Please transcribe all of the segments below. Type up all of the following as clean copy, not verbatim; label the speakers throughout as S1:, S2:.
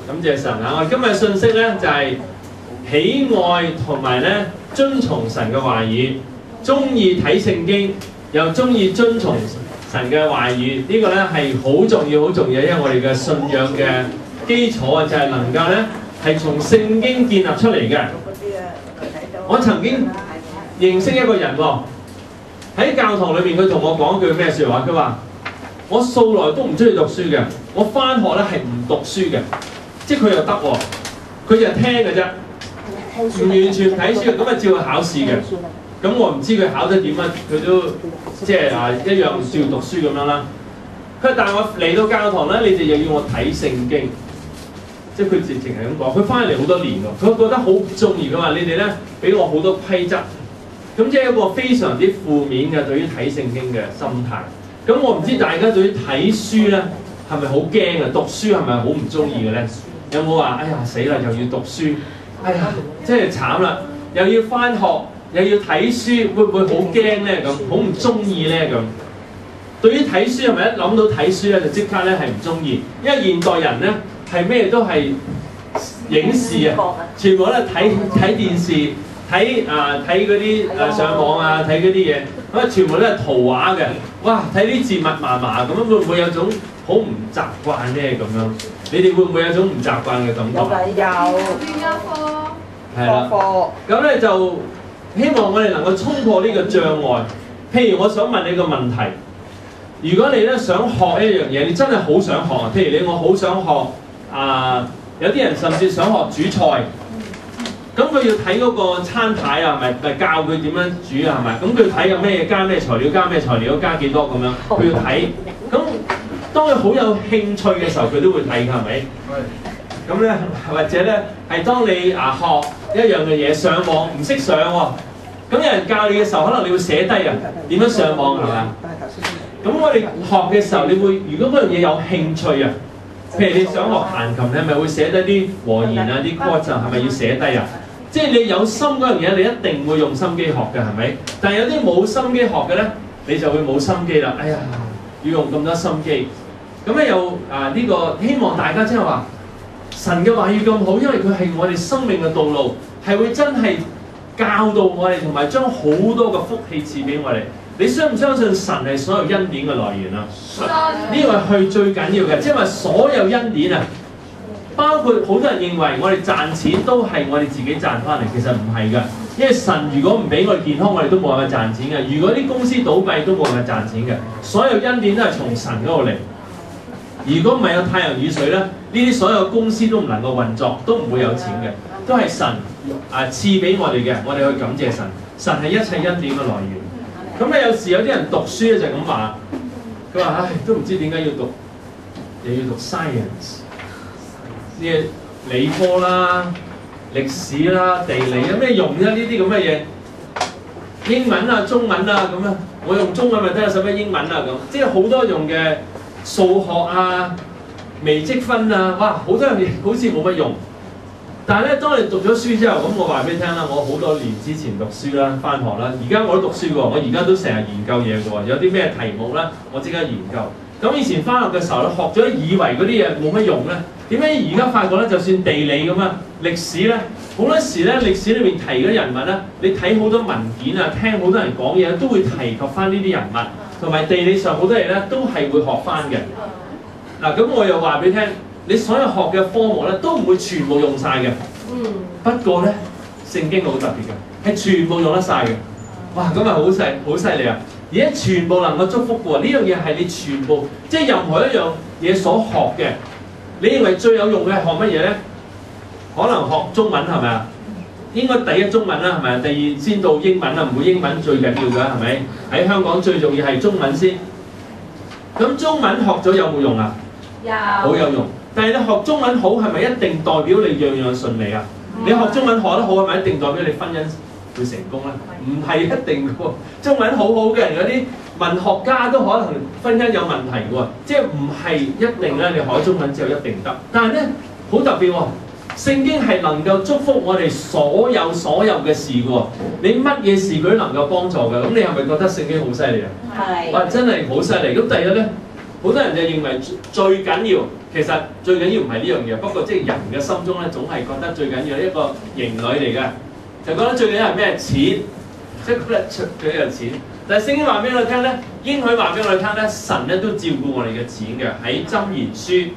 S1: 感謝神啊！我哋今日嘅信息咧就係喜愛同埋咧遵從神嘅話語，中意睇聖經又中意遵從神嘅話語，呢個咧係好重要、好重要，因為我哋嘅信仰嘅基礎啊，就係能夠咧係從聖經建立出嚟嘅。我曾經認識一個人喎，喺教堂裏面，佢同我講句咩説話？佢話：我素來都唔中意讀書嘅，我返學咧係唔讀書嘅，即係佢又得喎，佢就係聽嘅啫，唔完全睇書，咁啊照去考試嘅。咁我唔知佢考得點啊，佢都即係一樣照讀書咁樣啦。佢話：但係我嚟到教堂咧，你哋又要我睇聖經，即係佢直情係咁講。佢翻嚟好多年喎，佢覺得好唔中意。佢話：你哋咧俾我好多規則，咁即係一個非常之負面嘅對於睇聖經嘅心態。咁我唔知大家對於睇書咧係咪好驚啊？讀書係咪好唔中意嘅咧？有冇話：哎呀死啦，又要讀書，哎呀真係慘啦，又要翻學，又要睇書，會唔會好驚咧？咁好唔中意咧？咁對於睇書係咪一諗到睇書咧就即刻咧係唔中意？因為現代人咧係咩都係影視啊，全部都係睇電視。睇嗰啲上網啊，睇嗰啲嘢，咁啊全部都係圖畫嘅。哇！睇啲字密麻麻咁樣，會唔會有種好唔習慣咧？咁樣，你哋會唔會有種唔習慣嘅感覺？
S2: 有。
S1: 係啦。咁咧就希望我哋能夠衝破呢個障礙。譬如我想問你個問題，如果你咧想學一樣嘢，你真係好想學啊。譬如我好想學有啲人甚至想學煮菜。咁佢要睇嗰個餐牌啊，咪教佢點樣煮啊，係咪？咁佢睇有咩加咩材料，加咩材料，加幾多咁樣，佢要睇。咁當佢好有興趣嘅時候，佢都會睇㗎，係咪？咁咧，或者咧係當你學一樣嘅嘢，上網唔識上喎，咁有人教你嘅時候，可能你會寫低啊，點樣上網係咪？咁我哋學嘅時候，你會如果嗰樣嘢有興趣啊，譬如你想學彈琴，你係咪會寫低啲和弦啊、啲歌就係咪要寫低啊？即係你有心嗰樣嘢，你一定會用心機學嘅，係咪？但係有啲冇心機學嘅咧，你就會冇心機啦。哎呀，要用咁多心機。咁咧又呢個希望大家即係話神嘅話語咁好，因為佢係我哋生命嘅道路，係會真係教導我哋，同埋將好多嘅福氣賜俾我哋。你相唔相信神係所有恩典嘅來源啊？呢個係最緊要嘅，即係話所有恩典啊！包括好多人認為我哋賺錢都係我哋自己賺翻嚟，其實唔係㗎。因為神如果唔俾我哋健康，我哋都冇辦法賺錢嘅。如果啲公司倒閉都冇辦法賺錢嘅。所有恩典都係從神嗰度嚟。如果唔係有太陽雨水咧，呢啲所有公司都唔能夠運作，都唔會有錢嘅。都係神賜俾我哋嘅，我哋去感謝神。神係一切恩典嘅來源。咁咧有時有啲人讀書咧就係咁話，佢話唉都唔知點解要讀，又要讀 science。啲理科啦、歷史啦、地理有咩用啫？呢啲咁嘅嘢，英文啊、中文啊咁樣，我用中文咪得，使乜英文啊咁？即係好多用嘅數學啊、微積分啊，哇！好多人好似冇乜用。但係咧，當你讀咗書之後，咁我話俾你聽啦，我好多年之前讀書啦、返學啦，而家我都讀書喎，我而家都成日研究嘢嘅喎，有啲咩題目咧，我即刻研究。咁以前返學嘅時候咧，學咗以為嗰啲嘢冇乜用咧。點解而家發覺咧？就算地理咁啊，歷史咧，好多時咧，歷史裏面提嗰啲人物咧，你睇好多文件啊，聽好多人講嘢都會提及翻呢啲人物，同埋地理上好多嘢咧，都係會學翻嘅。嗱，咁我又話俾你聽，你所有學嘅科目咧，都唔會全部用晒嘅。不過咧，聖經好特別嘅，係全部用得晒嘅。哇！咁啊好犀利啊！而家全部能夠祝福嘅喎，呢樣嘢係你全部，即係任何一樣嘢所學嘅。你認為最有用嘅係學乜嘢咧？可能學中文係咪啊？應該第一中文啦，係咪啊？第二先到英文啦，唔會英文最緊要㗎，係咪？喺香港最重要係中文先。咁中文學咗有冇用啊？有。好有用。但係你學中文好係咪一定代表你樣樣順利啊？你學中文學得好係咪一定代表你婚姻會成功咧？唔係一定嘅喎。中文好好嘅人嗰啲文學家都可能婚姻有問題嘅喎，即係唔係一定咧？你學中文之後一定得，但係咧好特別喎，聖經係能夠祝福我哋所有嘅事嘅喎，你乜嘢事佢都能夠幫助嘅，咁你係咪覺得聖經好犀利啊？係，哇！真係好犀利。咁第一咧，好多人就認為最緊要， 其實最緊要唔係呢樣嘢，不過即係人嘅心中咧，總係覺得最緊要一個型女嚟嘅，就覺得最緊要係咩？錢，即係覺得最緊要係錢。但係聖經話俾我哋聽咧，應許話俾我哋聽咧，神咧都照顧我哋嘅錢嘅。喺箴言書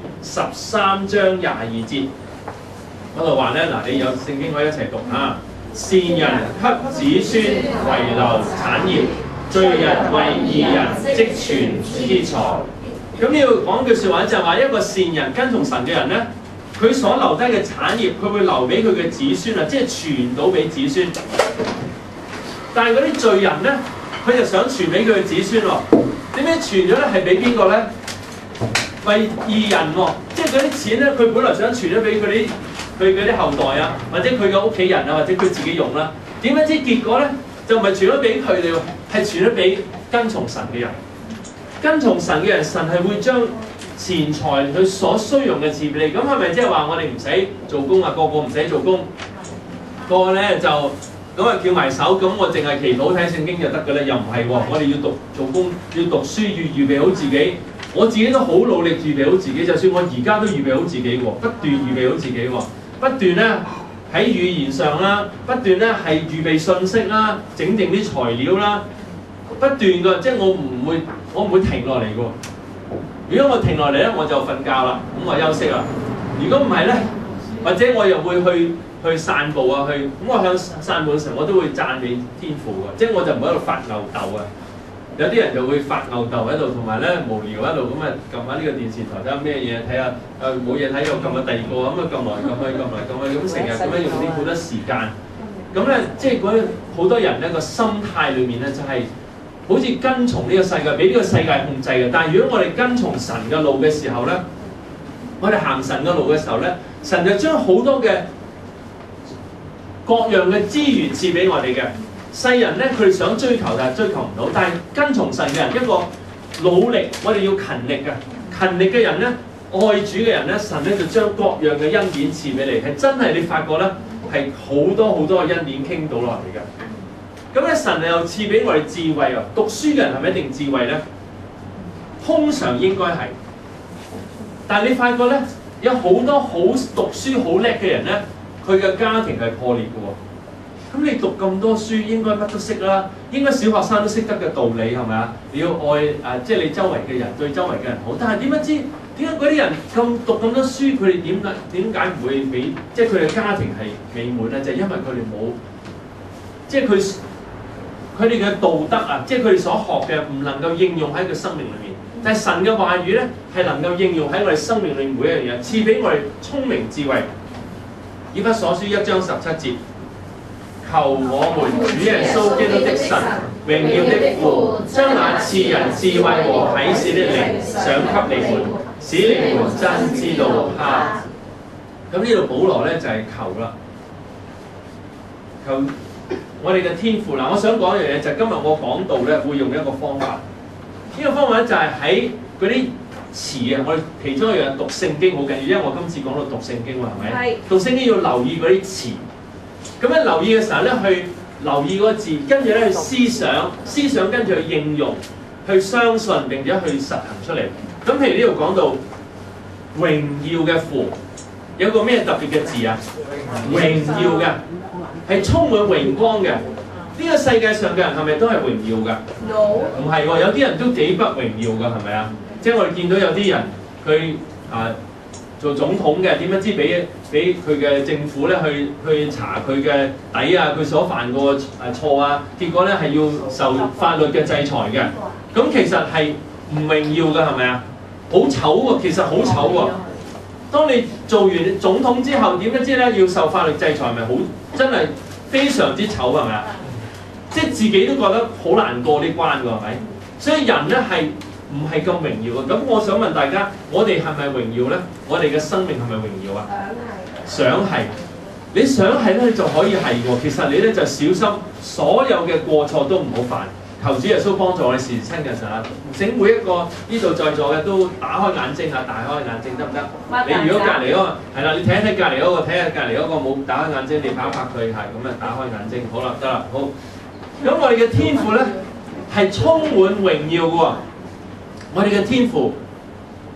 S1: 13章22節嗰度話咧，嗱，你有聖經可以一齊讀啊。善人給子孫遺留產業，罪人為義人積存資財。咁呢度講句説話就係話，一個善人跟從神嘅人咧，佢所留低嘅產業，佢會留俾佢嘅子孫啊，即係傳到俾子孫。但係嗰啲罪人咧，佢就想傳俾佢嘅子孫喎。點解傳咗咧？係俾邊個咧？為義人喎，即係嗰啲錢咧，佢本來想傳咗俾佢啲後代啊，或者佢嘅屋企人啊，或者佢自己用啦。點解知結果咧？就唔係傳咗俾佢哋喎，係傳咗俾跟從神嘅人。跟從神嘅人，神係會將錢財佢所需用嘅賜俾你。咁係咪即係話我哋唔使做工啊？個個唔使做工，個個咧就咁啊翹埋手，咁我淨係祈禱睇聖經就得㗎啦？又唔係喎，我哋要做工，要讀書，要預備好自己。我自己都好努力預備好自己，就算我而家都預備好自己喎，不斷預備好自己喎，不斷咧喺語言上啦，不斷咧係預備信息啦，整定啲材料啦，不斷㗎，即係我唔會停落嚟㗎。如果我停落嚟咧，我就瞓覺啦，咁我休息啦。如果唔係咧，或者我又會去散步啊，咁我向散步嘅時候，我都會讚美天父㗎，即係我就唔喺度發吽竇啊。有啲人就會發吽竇喺度，同埋咧無聊喺度咁啊，撳下呢個電視台睇下咩嘢，睇下冇嘢睇又撳下第二個，咁啊撳來撳去，咁成日咁樣用啲好多時間。咁咧即係嗰好多人咧個心態裏面咧就係好似跟從呢個世界，俾呢個世界控制嘅。但係如果我哋跟從神嘅路嘅時候咧，我哋行神嘅路嘅時候咧，神就將好多嘅各樣嘅資源賜俾我哋嘅。世人咧，佢哋想追求，但係追求唔到。但係跟從神嘅人，一個努力，我哋要勤力嘅。勤力嘅人咧，愛主嘅人咧，神咧就將各樣嘅恩典賜俾你，係真係你發覺咧，係好多好多嘅恩典傾到落嚟嘅。咁咧，神又賜俾我哋智慧啊！讀書嘅人係咪一定智慧咧？通常應該係。但係你發覺咧，有好多好讀書好叻嘅人咧，佢嘅家庭係破裂嘅喎。咁你讀咁多書，應該乜都識啦，應該小學生都識得嘅道理係咪啊？你要愛即係你周圍嘅人對周圍嘅人好。但係點解嗰啲人讀咁多書，佢哋點解唔會美？即係佢哋家庭係美滿咧？就係因為佢哋冇，即係佢哋嘅道德啊，即係佢哋所學嘅唔能夠應用喺佢生命裏面。但係神嘅話語咧，係能夠應用喺我哋生命裏面每一樣嘢，賜俾我哋聰明智慧。以弗所書1章17節。求我們主耶穌基督的神榮耀的父，將那賜人智慧和啟示的靈賞給你們，使你們真知道他。咁呢度保羅咧就係求啦，求我哋嘅天父嗱。我想講一樣嘢，就係今日我講道咧會用一個方法，呢個方法咧就係喺嗰啲詞啊，我哋其中一樣讀聖經好緊要，因為我今次講到讀聖經喎，係咪？係。讀聖經要留意嗰啲詞。咁樣留意嘅時候咧，去留意嗰個字，跟住咧去思想跟住去應用，去相信並且去實行出嚟。咁譬如呢度講到榮耀嘅父，有個咩特別嘅字啊？榮耀嘅，係充滿榮光嘅。呢個世界上嘅人係咪都係榮耀㗎？唔係喎，有啲人都幾不榮耀㗎，係咪啊？即係我哋見到有啲人佢做總統嘅，點樣知俾佢嘅政府咧去查佢嘅底啊，佢所犯過錯啊，結果咧係要受法律嘅制裁嘅。咁其實係唔榮耀嘅，係咪啊？好醜喎，其實好醜喎。當你做完總統之後，點樣知咧要受法律制裁，咪好真係非常之醜，係咪啊？即係自己都覺得好難過呢關㗎，係咪？所以人咧係唔係咁榮耀嘅？咁我想問大家，我哋係咪榮耀咧？我哋嘅生命係咪榮耀啊？想係，你想係咧就可以係喎。其實你咧就小心所有嘅過錯都唔好犯。求主耶穌幫助我哋時時親近神啊！請每一個呢度在座嘅都打開眼睛嚇，大開眼睛得唔得？你如果隔離嗰個係啦，你睇一睇隔離嗰個，睇下隔離嗰個冇打開眼睛，你拍一拍佢係咁啊，打開眼睛，好啦，得啦，好。咁我哋嘅天父咧係充滿榮耀嘅喎。我哋嘅天父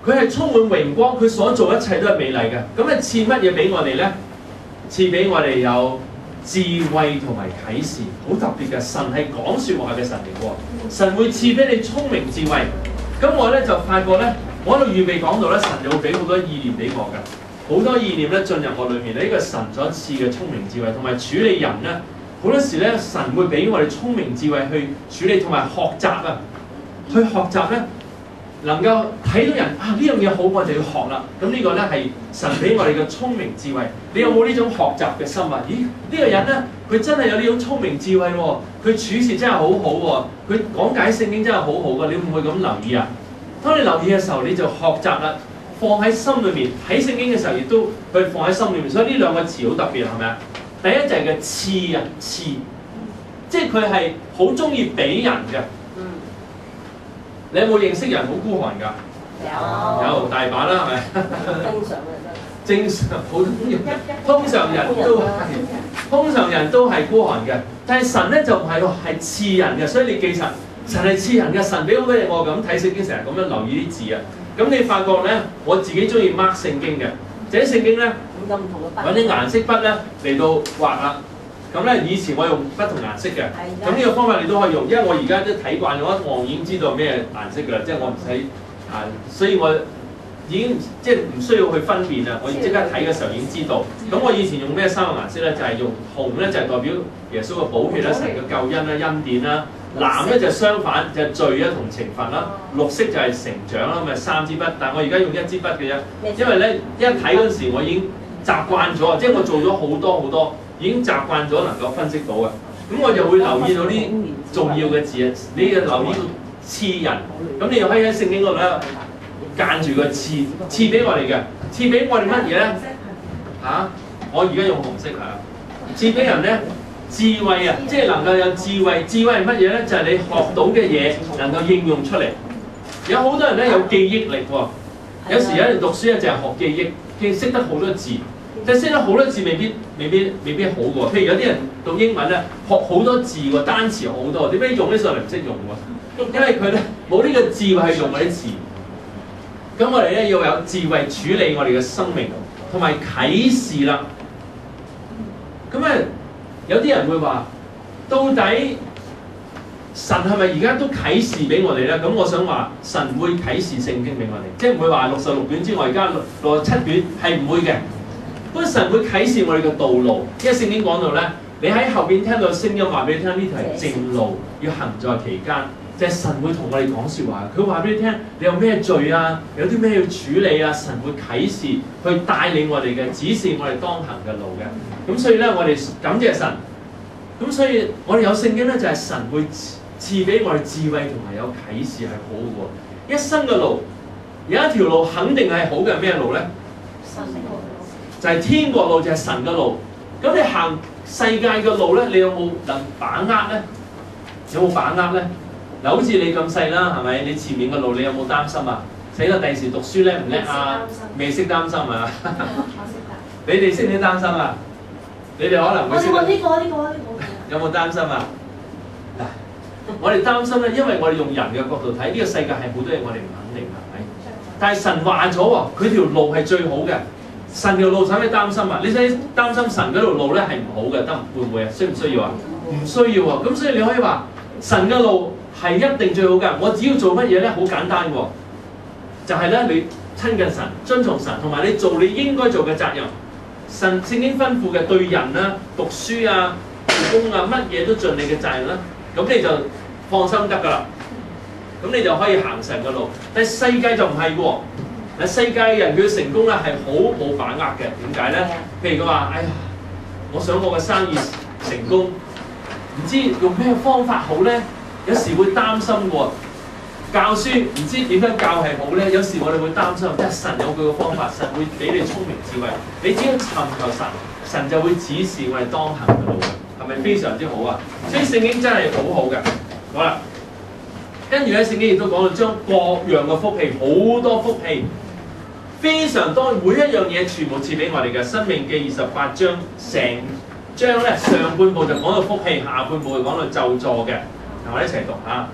S1: 佢係充滿榮光，佢所做一切都係美麗嘅。咁咧賜乜嘢俾我哋咧？賜俾我哋有智慧同埋啟示，好特別嘅。神係講説話嘅神嚟喎，神會賜俾你聰明智慧。咁我咧就發覺咧，我喺度預備講到咧，神就會俾好多意念俾我㗎，好多意念咧進入我裏面。呢個神所賜嘅聰明智慧，同埋處理人咧，好多時咧神會俾我哋聰明智慧去處理，同埋學習啊，去學習咧。能夠睇到人啊呢樣嘢好，我就要學啦。咁呢個咧係神俾我哋嘅聰明智慧。你有冇呢種學習嘅心啊？咦，呢個人咧，佢真係有呢種聰明智慧喎，佢處事真係好好喎，佢講解聖經真係好好㗎。你會唔會咁留意啊？當你留意嘅時候，你就學習啦，放喺心裏面。睇聖經嘅時候，亦都去放喺心裏面。所以呢兩個詞好特別，係咪啊？第一就係個賜啊，賜，即係佢係好中意俾人嘅。你有冇認識人好孤寒㗎？有大把啦，係咪？正常好通常人都係，通常人都係孤寒嘅。但係神咧就唔係喎，係賜人嘅。所以你記神，神係賜人嘅。神俾好多嘢我咁睇聖經，成日咁樣留意啲字啊。咁你發覺咧，我自己中意 mark 聖經嘅，就喺聖經咧揾啲顏色筆咧嚟到畫啦。咁咧以前我用不同顏色嘅，咁呢個方法你都可以用，因為我而家都睇慣咗，我已經知道咩顏色㗎啦，即係我唔使啊，所以我已經即係唔需要去分辨啦，我即刻睇嘅時候已經知道。咁我以前用咩三個顏色咧？就係用紅咧，就係代表耶穌嘅寶血啦、神嘅救恩啦、恩典啦；藍咧就相反，就係罪啊同懲罰啦；綠色就係成長啦，咪三支筆。但係我而家用一支筆嘅啫，因為咧一睇嗰陣時我已經習慣咗，即係我做咗好多好多。已經習慣咗能夠分析到嘅，咁我就會留意到啲重要嘅字啊！你要留意到賜人，咁你又可以喺聖經嗰度咧間住個賜俾我哋嘅，賜俾我哋乜嘢咧？嚇！我而家用紅色係賜俾人咧智慧啊，即係能夠有智慧。智慧係乜嘢咧？就係你學到嘅嘢能夠應用出嚟。有好多人咧有記憶力喎，有時有人讀書咧就係學記憶，識得好多字。但係識得好多字未必好嘅喎，譬如有啲人讀英文咧學好多字喎，單詞好多，點解用起上嚟唔識用喎？因為佢咧冇呢個智慧去用嗰啲字。咁我哋咧要有智慧處理我哋嘅生命，同埋啟示啦。咁啊，有啲人會話，到底神係咪而家都啟示俾我哋咧？咁我想話，神會啟示聖經俾我哋，即係唔會話66卷之外，而家67卷係唔會嘅。不過神會啟示我哋嘅道路，因為聖經講到咧，你喺後邊聽到聲音話俾你聽，呢條係正路，要行在其間，就係神會同我哋講説話。佢話俾你聽，你有咩罪啊？有啲咩要處理啊？神會啟示去帶領我哋嘅，指示我哋當行嘅路嘅。咁所以咧，我哋感謝神。咁所以我哋有聖經咧，就係神會賜俾我哋智慧同埋有啟示係好嘅喎。一生嘅路有一條路肯定係好嘅，咩路咧？就係天國路，就係神嘅路。咁你行世界嘅路咧，你有冇能把握咧？有冇把握咧？嗱，好似你咁細啦，係咪？你前面嘅路，你有冇擔心啊？死啦！第時讀書叻唔叻啊？未識擔心啊？你哋識唔識擔心啊？你哋可能會識。呢個。有冇擔心啊？嗱，我哋擔心咧，因為我哋用人嘅角度睇，呢個世界係好多嘢我哋唔肯定，係咪？但係神話咗喎，佢條路係最好嘅。神條路使咩擔心啊？你使擔心神嗰條路咧係唔好嘅，會唔會啊？需唔需要啊？唔需要啊！咁所以你可以話神嘅路係一定最好嘅。我只要做乜嘢咧？好簡單喎，就係咧你親近神、遵從神，同埋你做你應該做嘅責任。神聖經吩咐嘅對人啦、讀書啊、做工啊，乜嘢都盡你嘅責任啦。咁你就放心得㗎啦。咁你就可以行神嘅路。但係世界就唔係喎。嗱，世界嘅人佢成功咧係好冇把握嘅，點解咧？譬如佢話：哎呀，我想我嘅生意成功，唔知用咩方法好咧？有時會擔心喎。教書唔知點樣教係好咧？有時我哋會擔心，即係神有佢嘅方法，神會俾你聰明智慧。你只要尋求神，神就會指示我哋當行嘅路，係咪非常之好啊？所以聖經真係好好嘅。好啦，跟住咧聖經亦都講到將各樣嘅福氣，好多福氣。非常多，每一樣嘢全部賜俾我哋嘅。申命記28章，成章咧上半部就講到福氣，下半部就講到咒詛嘅。嗱，我哋一齊讀下。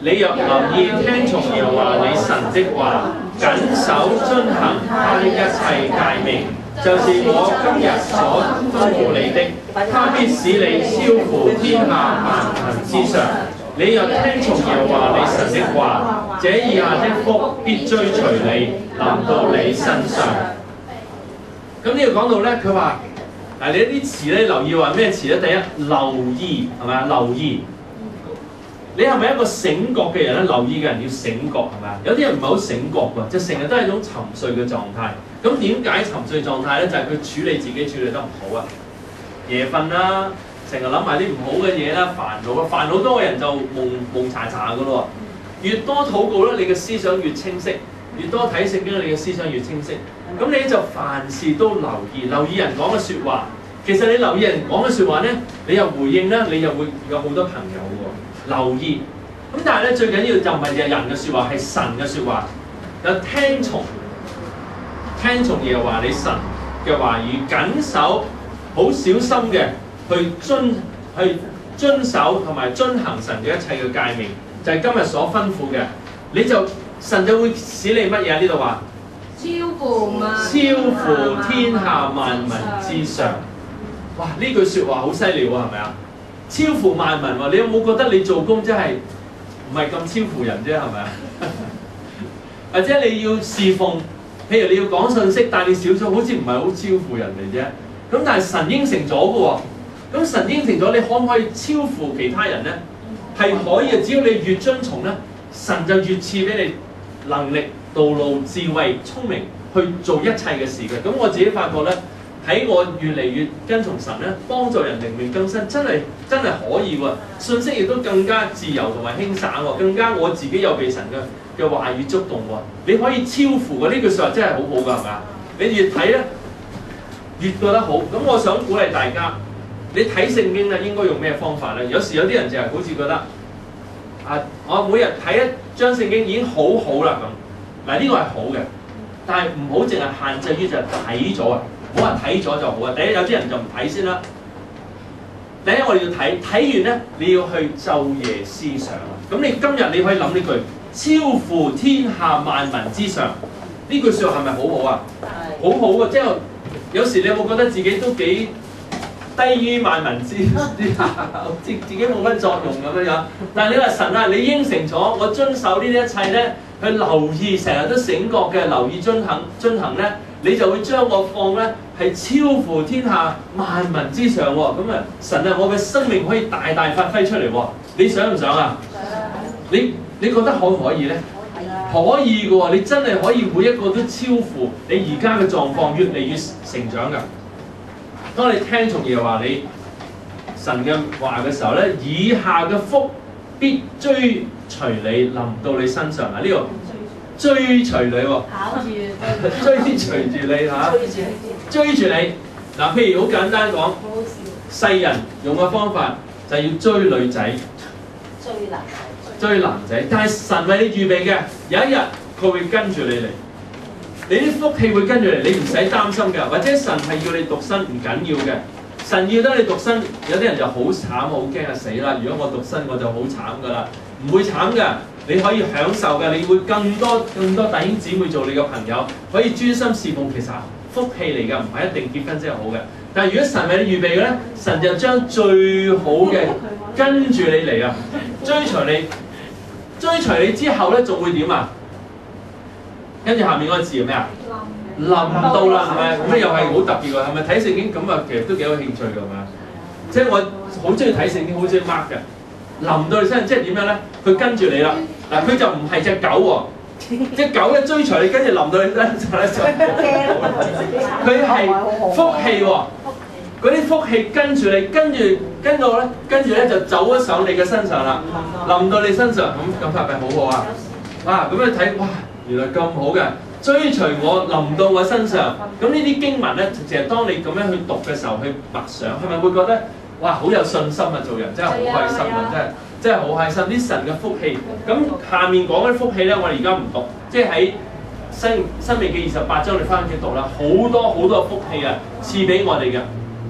S1: 你若留意聽從耶和華你神的話，謹守遵行他的一切誡命，就是我今日所吩咐你的，他必使你超乎天下萬民之上。你若聽從耶和華你神的話，這以下的福必追隨你，臨到你身上。咁呢度講到咧，佢話嗱，你一啲詞咧留意話咩詞咧？第一，留意係咪啊？留意。你係咪一個醒覺嘅人咧？留意嘅人要醒覺係咪啊？有啲人唔係好醒覺喎，就成日都係一種沉睡嘅狀態。咁點解沉睡狀態咧？就係佢處理自己處理得唔好啊，夜瞓啦，成日諗埋啲唔好嘅嘢啦，煩惱啊，煩惱多嘅人就蒙查查噶咯喎。越多禱告咧，你嘅思想越清晰；越多睇聖經，你嘅思想越清晰。咁你就凡事都留意人講嘅説話。其實你留意人講嘅説話咧，你又回應咧，你又會有好多朋友喎。留意，咁但係咧最緊要就唔係人嘅説話，係神嘅説話。有聽從耶和華你神嘅話語，謹守，好小心嘅去遵守同埋遵行神嘅一切嘅誡命，就係今日所吩咐嘅。你就神就會使你乜嘢？呢度話超乎天下萬民之上。哇！呢句説話好犀利喎，係咪啊？超乎萬民喎！你有冇覺得你做工真係唔係咁超乎人啫？係咪啊？或者你要侍奉，譬如你要講信息，但係你少咗，好似唔係好超乎人哋啫。咁但係神應承咗嘅喎，咁神應承咗，你可唔可以超乎其他人咧？係可以嘅，只要你越遵從咧，神就越賜俾你能力、道路、智慧、聰明去做一切嘅事嘅。咁我自己發覺咧。喺我越嚟越跟從神咧，幫助人靈命更新，真係可以喎！信息亦都更加自由同埋輕省喎，更加我自己又被神嘅話語觸動喎。你可以超乎嘅呢句説話真係好好㗎，係咪啊？你越睇咧越覺得好。咁我想鼓勵大家，你睇聖經咧應該用咩方法咧？有時有啲人就係好似覺得我每日睇一章聖經已經好好啦咁。嗱呢個係好嘅，但係唔好淨係限制於就係睇咗啊！冇人睇咗就好啊！第一有啲人就唔睇先啦。第一我哋要睇完咧，你要去晝夜思想啊！咁你今日你可以諗呢句超乎天下萬民之上，呢句説話係咪好好啊？好好啊！即係有時你有冇覺得自己都幾低於萬民之下，自己冇乜作用咁樣？但係你話神啊，你應承咗我遵守呢啲一切咧，去留意成日都醒覺嘅留意遵行咧。你就會將我放咧係超乎天下萬民之上喎，咁啊神啊，我嘅生命可以大大發揮出嚟喎，你想唔想啊？你覺得可唔可以咧？可以嘅喎，你真係可以每一個都超乎你而家嘅狀況，越嚟越成長㗎。當你聽從耶和華你神嘅話嘅時候咧，以下嘅福必追隨你臨到你身上啊！呢個追隨你喎，追隨住你嚇，追住你嗱。譬如好簡單講，世人用嘅方法就係要追女仔、追男仔，但係神為你預備嘅有一日佢會跟住你嚟，你啲福氣會跟住嚟，你唔使擔心㗎。或者神係要你獨身唔緊要嘅，神要得你獨身，有啲人就好慘好驚啊，死啦！如果我獨身我就好慘㗎啦，唔會慘㗎。你可以享受嘅，你會更多弟兄姊妹做你嘅朋友，可以專心侍奉，其實福氣嚟㗎，唔係一定結婚先係好嘅。但係如果神為你預備嘅咧，神就將最好嘅跟住你嚟啊，追隨你之後咧，仲會點啊？跟住下面嗰個字係咩啊？臨到啦，係咪？咁又係好特別㗎，係咪？睇聖經咁啊，其實都幾有興趣㗎嘛。即係我好中意睇聖經，好中意 mark 嘅。臨到你身上，即係點樣咧？佢跟住你啦。嗱，佢就唔係隻狗喎，隻狗咧追隨你，跟住臨到你身上咧就佢係福氣喎。嗰啲福氣跟住你，跟住咧就走咗上你嘅身上啦，臨到你身上咁係咪好好啊？哇！咁你睇哇，原來咁好嘅，追隨我臨到我身上。咁呢啲經文咧，其實當你咁樣去讀嘅時候，去默想，係咪會覺得哇好有信心啊？做人真係好開心啊！真係好開心，啲神嘅福氣。咁下面講嗰啲福氣咧，我哋而家唔讀，即係喺申命記28章，你翻去讀啦，好多福氣啊，賜俾我哋嘅。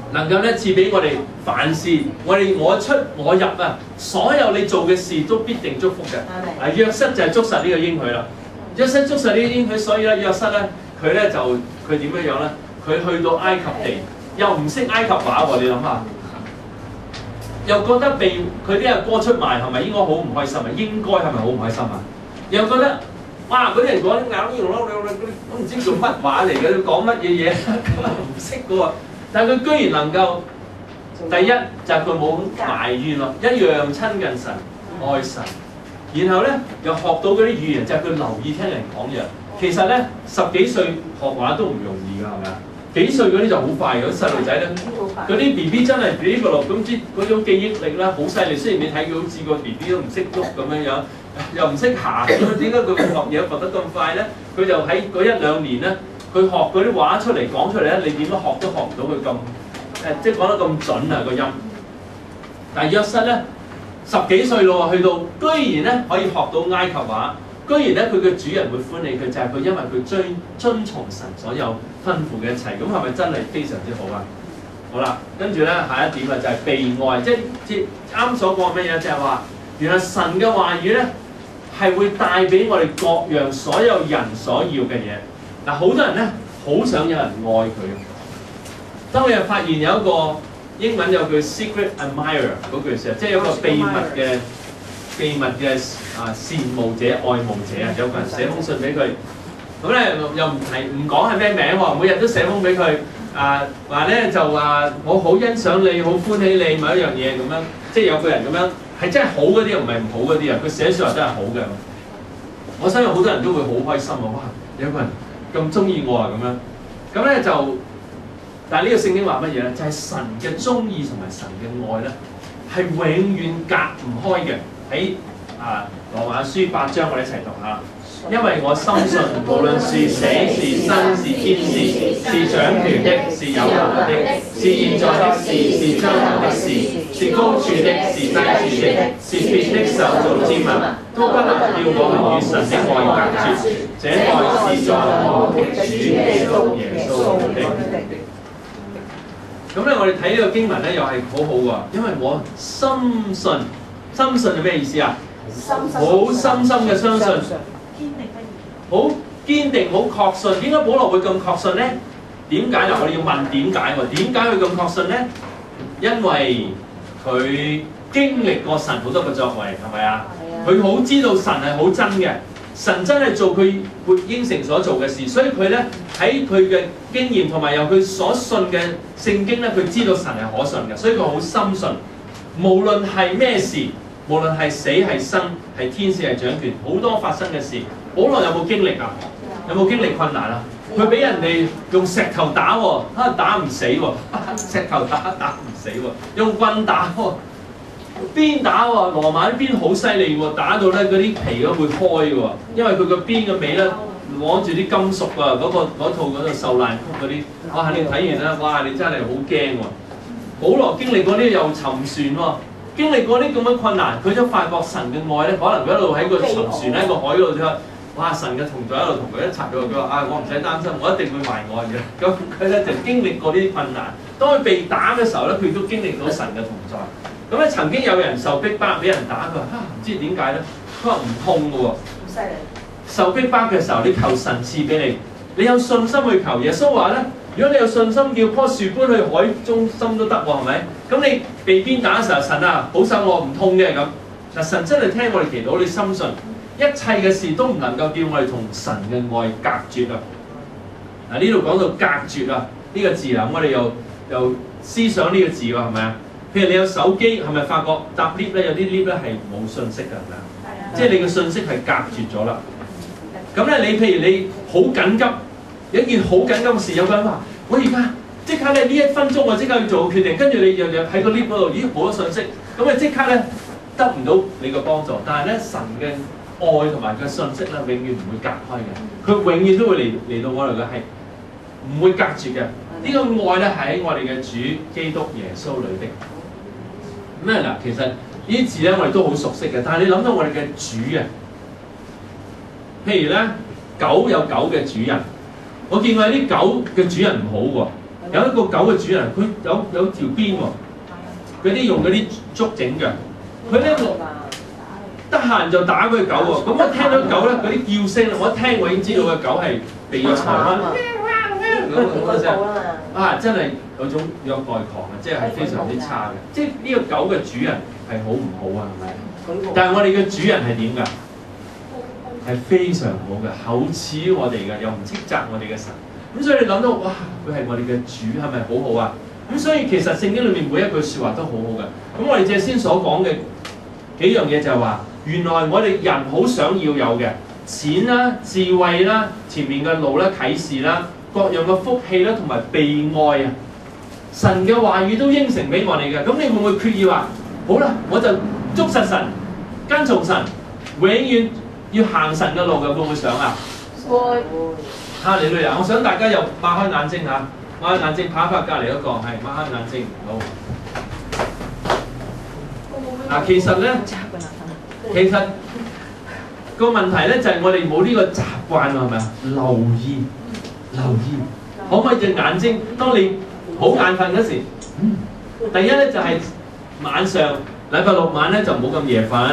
S1: 能夠咧賜俾我哋凡事，我出我入啊，所有你做嘅事都必定祝福嘅。啊，約瑟就係捉實呢個應許啦。約瑟捉實呢個應許，所以咧約瑟咧佢咧就佢點樣樣咧？佢去到埃及地，又唔識埃及話喎，你諗下，又覺得被佢啲阿哥出賣，係咪應該好唔開心啊？應該係咪好唔開心啊？又覺得哇！嗰啲人講啲咬呢樣我唔知做乜話嚟嘅，講乜嘢嘢，唔識嘅喎。但係佢居然能夠，第一就係佢冇埋怨咯，一樣親近神、愛神。然後咧又學到嗰啲語言，就係佢留意聽人講嘢。其實咧10幾歲學話都唔容易㗎，係咪啊？幾歲嗰啲就好快嘅，細路仔咧，嗰啲 BB 真係 BB 咁知嗰種記憶力啦，好犀利。雖然你睇佢好似個 BB 都唔識喐咁樣樣，又唔識行，點解佢會學嘢學得咁快咧？佢就喺嗰1、2年咧，佢學嗰啲話出嚟講出嚟咧，你點樣學都學唔到佢咁即係講得咁準啊個音。但係約瑟咧10幾歲咯喎，去到居然咧可以學到埃及話。居然咧，佢嘅主人會歡喜佢，就係佢因為佢遵從神所有吩咐嘅一切，咁係咪真係非常之好啊？好啦，跟住咧下一點啊，就係被愛，即啱所講乜嘢？就係話原來神嘅話語咧係會帶俾我哋各樣所有人所要嘅嘢。嗱，好多人咧好想有人愛佢。當你又發現有一個英文有句 secret admirer 嗰句説，即係有個秘密嘅羨慕者、愛慕者啊！有個人寫封信俾佢，咁咧又唔講係咩名喎，每日都寫封俾佢話咧就話我好欣賞你，好歡喜你某一樣嘢咁樣，即係有個人咁樣係真係好嗰啲，唔係唔好嗰啲啊！佢寫説話真係好嘅，我相信好多人都會好開心啊！哇，有個人咁中意我啊咁樣，咁咧就，但係呢個聖經話乜嘢咧？就係神嘅中意同埋神嘅愛咧，係永遠隔唔開嘅。喺羅馬書8章，我哋一齊讀下。因為我深信，無論是死是生是天使，是掌權的，是有能的，是現在的事，是將來的事，是高處的，是低處的，是別的受造之物，都不能叫我們與神的愛隔絕。這愛是在我們主基督耶穌的。咁咧，我哋睇呢個經文咧，又係好好喎，因為我深信。深信係咩意思啊？好深深嘅相信，好堅定、好確信。點解保羅會咁確信咧？點解嗱？我哋要問點解喎？點解佢咁確信咧？因為佢經歷過神好多嘅作為，係咪啊？佢好知道神係好真嘅，神真係做佢活應承所做嘅事，所以佢咧喺佢嘅經驗同埋由佢所信嘅聖經咧，佢知道神係可信嘅，所以佢好深信，無論係咩事。無論係死係生係天使係掌權，好多發生嘅事，保羅有冇經歷啊？有冇經歷困難啊？佢俾人哋用石頭打喎，打唔死喎，石頭打唔死喎，用棍打喎，鞭打喎，羅馬啲鞭好犀利喎，打到咧嗰啲皮都會開喎，因為佢個鞭嘅尾咧攞住啲金屬啊，嗰套嗰度受難曲嗰啲，哇！你睇完啦，哇！你真係好驚喎。保羅經歷過呢又沉船喎。經歷過啲咁嘅困難，佢都發覺神嘅愛咧，可能佢一路喺個沉船喺個海嗰度，哇！神嘅同在一路同佢一齊咗，佢話我唔使擔心，我一定會埋岸嘅。咁佢咧就經歷過呢啲困難，當佢被打嘅時候咧，佢都經歷到神嘅同在。咁咧曾經有人受逼迫，俾人打，佢話唔知點解咧？佢話唔痛嘅喎。好犀利！受逼迫嘅時候，你求神賜俾你，你有信心去求。耶穌話咧。如果你有信心，叫棵樹搬去海中心都得喎，係咪？咁你被鞭打嘅時候，神啊，保守我唔痛嘅咁。嗱，神真係聽我哋祈禱，你深信一切嘅事都唔能夠叫我哋同神嘅愛隔絕啊！嗱，呢度講到隔絕啊，呢個字啊，我哋又思想呢個字喎，係咪啊？譬如你有手機，係咪發覺搭 lift 咧，有啲 lift 咧係冇信息㗎，係咪啊？即係你嘅信息係隔絕咗啦。咁咧，你譬如你好緊急。有一件好緊急嘅事，有個人話：我而家即刻咧呢1分鐘，我即刻要做個決定。跟住你又喺個 lift 嗰度，咦，冇咗信息，咁你即刻咧得唔到你個幫助。但係咧，神嘅愛同埋嘅信息咧，永遠唔會隔開嘅。佢永遠都會嚟到我哋嘅，係唔會隔絕嘅。呢個愛咧係喺我哋嘅主基督耶穌裏的。咩嗱？其實呢啲字咧，我哋都好熟悉嘅。但係你諗到我哋嘅主啊，譬如咧，狗有狗嘅主人。我見過啲狗嘅主人唔好喎， 有一個狗嘅主人，佢有條鞭喎，嗰啲用嗰啲竹整嘅，佢咧得閒就打嗰隻狗喎。咁我聽到狗咧嗰啲叫聲，我一聽我已經知道個狗係被虐待啦。咁聲啊，真係有種虐待狂啊，即係非常之差嘅。即係呢個狗嘅主人係好唔好啊？係咪？但係我哋嘅主人係點㗎？係非常好嘅，厚賜我哋嘅，又唔斥責我哋嘅神。咁所以你諗到，哇！佢係我哋嘅主，係咪好好啊？咁所以其實聖經裏面每一句説話都好好嘅。咁我哋借先所講嘅幾樣嘢就係話，原來我哋人好想要有嘅錢啦、智慧啦、前面嘅路啦、啟示啦、各樣嘅福氣啦，同埋被愛啊！神嘅話語都應承俾我哋嘅。咁你會唔會決意話，好啦，我就捉實神、跟從神，永遠要行神嘅路嘅？會唔會想啊？會。哈利路亞！我想大家又擘開眼睛嚇，擘開眼睛，拍一拍隔離嗰個，係擘開眼睛，好。嗱，其實個問題咧就係我哋冇呢個習慣喎，係咪啊？留意，可唔可以隻眼睛？當你好眼瞓嗰時，第一咧就係晚上禮拜六晚咧就唔好咁夜瞓。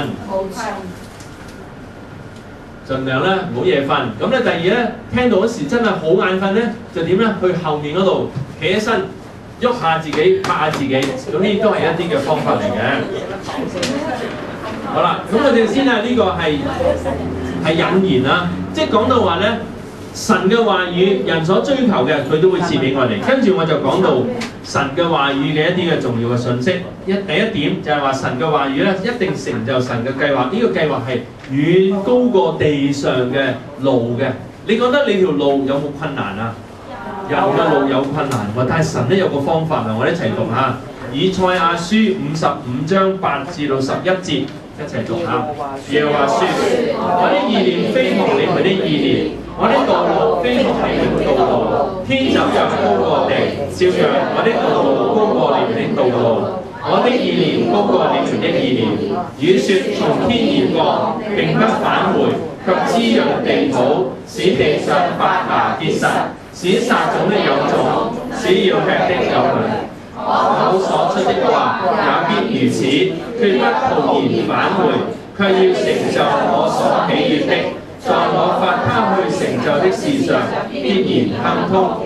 S1: 盡量咧唔好夜瞓，咁咧第二咧聽到嗰時真係好眼瞓咧，就點咧？去後面嗰度企起身，喐下自己，拍下自己，咁呢都係一啲嘅方法嚟嘅。好啦，咁我哋先啊，呢個係引言啦，即係講到話咧，神嘅話語，人所追求嘅，佢都會賜俾我哋。跟住我就講到神嘅話語嘅一啲嘅重要嘅信息。第一點就係話神嘅話語咧，一定成就神嘅計劃。呢個計劃係遠高過地上嘅路嘅。你覺得你條路有冇困難啊？有嘅路有困難喎，但係神咧有個方法啊！我哋一齊讀下以賽亞書55章8至到11節，一齊讀下。耶和華說：我的意念非同你們的意念，我的道路非同你們的道路。天怎樣高過地，照樣我的道路高過你們的道路。我的意念高過你們的意念。雨雪從天而降，並不返回，卻滋潤地土，使地上發芽結實，使撒種的有種，使要吃的有糧。我口所出的話也必如此，決不徒然返回，卻要成就我所喜悅的，在我發他去成就的事上必然亨通。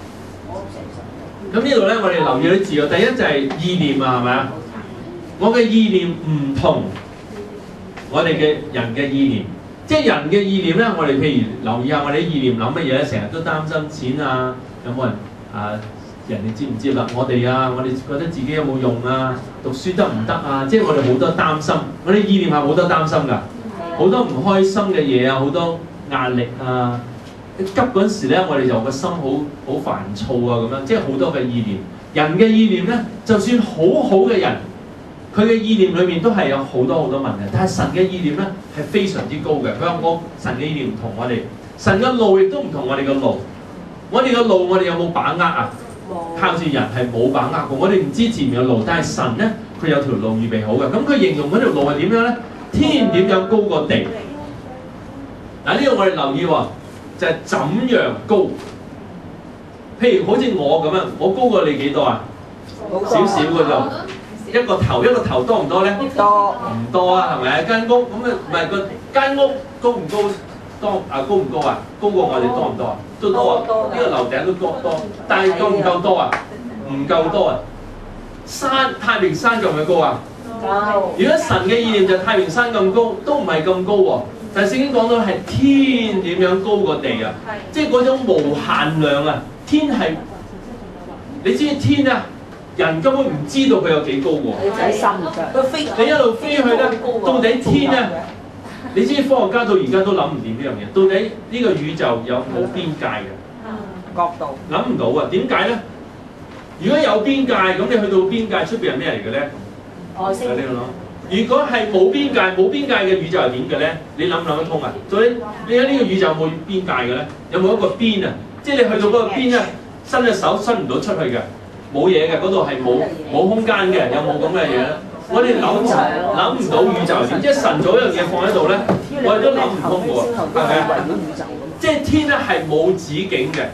S1: 咁呢度咧，我哋留意啲字啊。第一就係意念啊，係咪啊？我嘅意念唔同我哋嘅人嘅意念，即係人嘅意念咧。我哋譬如留意下我哋啲意念諗乜嘢咧，成日都擔心錢啊，有冇人啊？人哋接唔接納我哋啊？我哋覺得自己有冇用啊？讀書得唔得啊？即係我哋好多擔心，我哋意念係好多擔心㗎，好多唔開心嘅嘢啊，好多壓力啊。急嗰陣時咧，我哋就個心好煩躁啊，咁樣即係好多嘅意念。人嘅意念咧，就算好好嘅人，佢嘅意念裏面都係有好多問題。但係神嘅意念咧係非常之高嘅。佢話我神嘅意念唔同我哋，神嘅路亦都唔同我哋嘅路。我哋嘅路，我哋有冇把握啊？靠住人係冇把握嘅。我哋唔知前面嘅路，但係神咧佢有條路預備好嘅。咁佢形容嗰條路係點樣咧？天點樣高過地？嗱，呢個我哋留意喎。就係怎樣高？譬如好似我咁樣，我高過你幾多啊？少少嘅啫，一個頭多唔多咧？多唔多啊？係咪？間屋咁啊，唔係個間屋高唔高？多啊，高唔高啊？高過我哋多唔多啊？都多啊！呢個樓頂都多，但係夠唔夠多啊？唔夠多啊！太平山夠唔夠高啊？夠。如果神嘅意念就太平山咁高，都唔係咁高喎。但係聖經講到係天點樣高過地啊？即係嗰種無限量啊！天係你知唔知天啊？人根本唔知道佢有幾高喎。你一路飛去咧，到底天咧？你知科學家到而家都諗唔掂呢樣嘢。到底呢個宇宙有冇邊界嘅角度？諗唔到啊！點解咧？如果有邊界，咁你去到邊界出邊係咩嚟嘅咧？外星。如果係冇邊界嘅宇宙係點嘅咧？你諗唔諗得通啊？到底你喺呢個宇宙有冇邊界嘅咧？有冇一個邊啊？即係你去到嗰個邊咧，伸隻手伸唔到出去嘅，冇嘢嘅，嗰度係冇空間嘅，有冇咁嘅嘢咧？我哋諗唔到宇宙係點，即係神做一樣嘢放喺度咧，我哋都諗唔通嘅喎，係咪啊？即係天咧係冇止境嘅，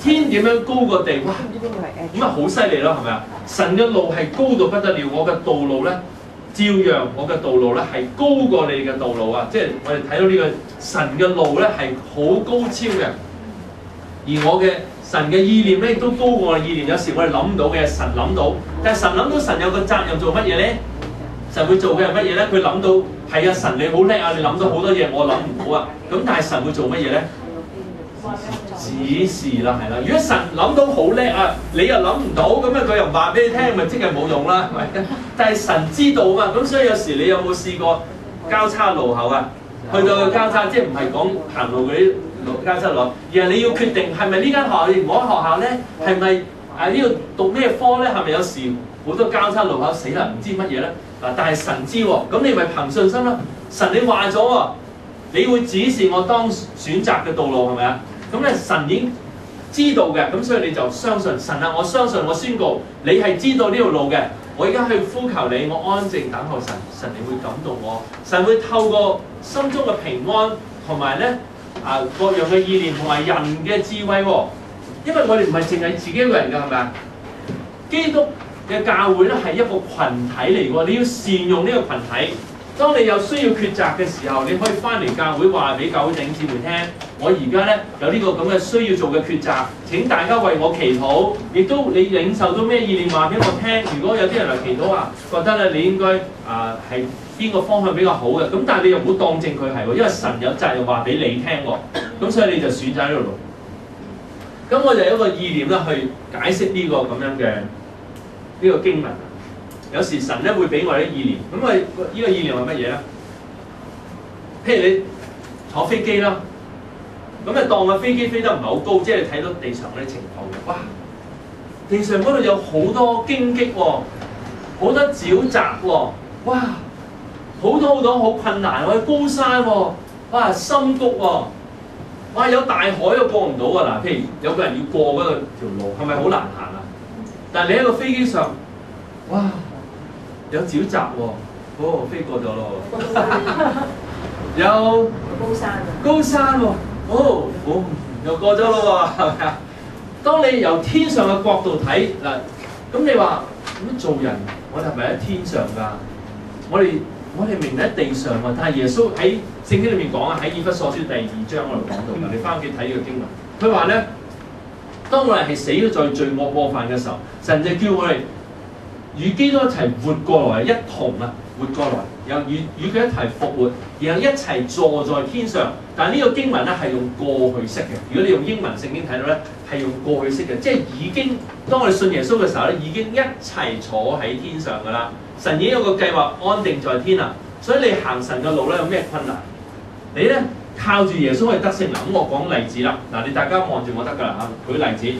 S1: 天點樣高過地？哇！咁啊好犀利咯，係咪啊？神嘅路係高到不得了，我嘅道路咧，照樣我嘅道路咧係高過你嘅道路啊！即係我哋睇到呢個神嘅路咧係好高超嘅，而我嘅神嘅意念咧亦都高過我嘅意念。有時我哋諗唔到嘅，神諗到，但係神諗到，神有個責任做乜嘢咧？神會做嘅係乜嘢咧？佢諗到係啊，神你好叻啊，你諗到好多嘢，我諗唔到啊。咁但係神會做乜嘢咧？指示啦，係啦。如果神諗到好叻啊，你又諗唔到，咁啊佢又唔話俾你聽，咪即係冇用啦，係咪？但係神知道嘛，咁所以有時你有冇試過交叉路口啊？去到個交叉，即係唔係講行路嗰啲交叉路口，而係你要決定係咪呢間學校，我學校咧係咪呢度讀咩科咧？係咪有時好多交叉路口死啦，唔知乜嘢咧？嗱，但係神知喎，咁你咪憑信心啦。神你話咗喎，你會指示我當選擇嘅道路係咪啊？咁咧神已經知道嘅，咁所以你就相信神啊！我相信我宣告，你係知道呢條路嘅。我而家去呼求你，我安靜等候神，神你會感動我，神會透過心中嘅平安同埋咧各樣嘅意念同埋人嘅智慧喎。因為我哋唔係淨係自己一個人㗎，係咪啊？基督嘅教會咧係一個群體嚟喎，你要善用呢個群體。當你有需要抉擇嘅時候，你可以翻嚟教會話俾教會弟兄姊妹聽，我而家咧有呢個咁嘅需要做嘅抉擇，請大家為我祈禱，亦都你領受到咩意念話俾我聽。如果有啲人嚟祈禱話，覺得咧你應該係邊個方向比較好嘅，咁但係你又唔好當正佢係喎，因為神有責任話俾你聽喎，咁所以你就選擇呢條路。咁我就有一個意念啦，去解釋呢個咁樣嘅呢個經文。有時神咧會俾我啲意念，咁啊呢個意念係乜嘢咧？譬如你坐飛機啦，咁啊當個飛機飛得唔係好高，即係你睇到地上嗰啲情況嘅，哇！地上嗰度有好多荊棘喎，好多沼澤喎，哇！好多好困難喎，高山喎，哇！深谷喎，哇！有大海都過唔到啊！嗱，譬如有個人要過嗰條路，係咪好難行啊？但係你喺個飛機上，哇！有沼澤喎，飛過咗咯。有高山喎，又過咗咯喎，係咪啊？當你由天上嘅角度睇嗱，咁你話咁做人，我哋係咪喺天上㗎？我哋明明喺地上喎，但係耶穌喺聖經裏面講啊，喺以弗所書第2章嗰度講到㗎，你翻屋企睇呢個經文。佢話咧，當我哋係死咗在罪惡過犯嘅時候，神就叫我哋與基督一齊活過來，一同活過來，又與佢一齊復活，然後一齊坐在天上。但係呢個經文咧係用過去式嘅。如果你用英文聖經睇到咧，係用過去式嘅，即係已經當我哋信耶穌嘅時候咧，已經一齊坐喺天上㗎啦。神已經有個計劃安定在天啦。所以你行神嘅路咧有咩困難？你咧靠住耶穌可以得勝啦。咁我講例子啦。嗱，你大家望住我得㗎啦嚇。舉例子，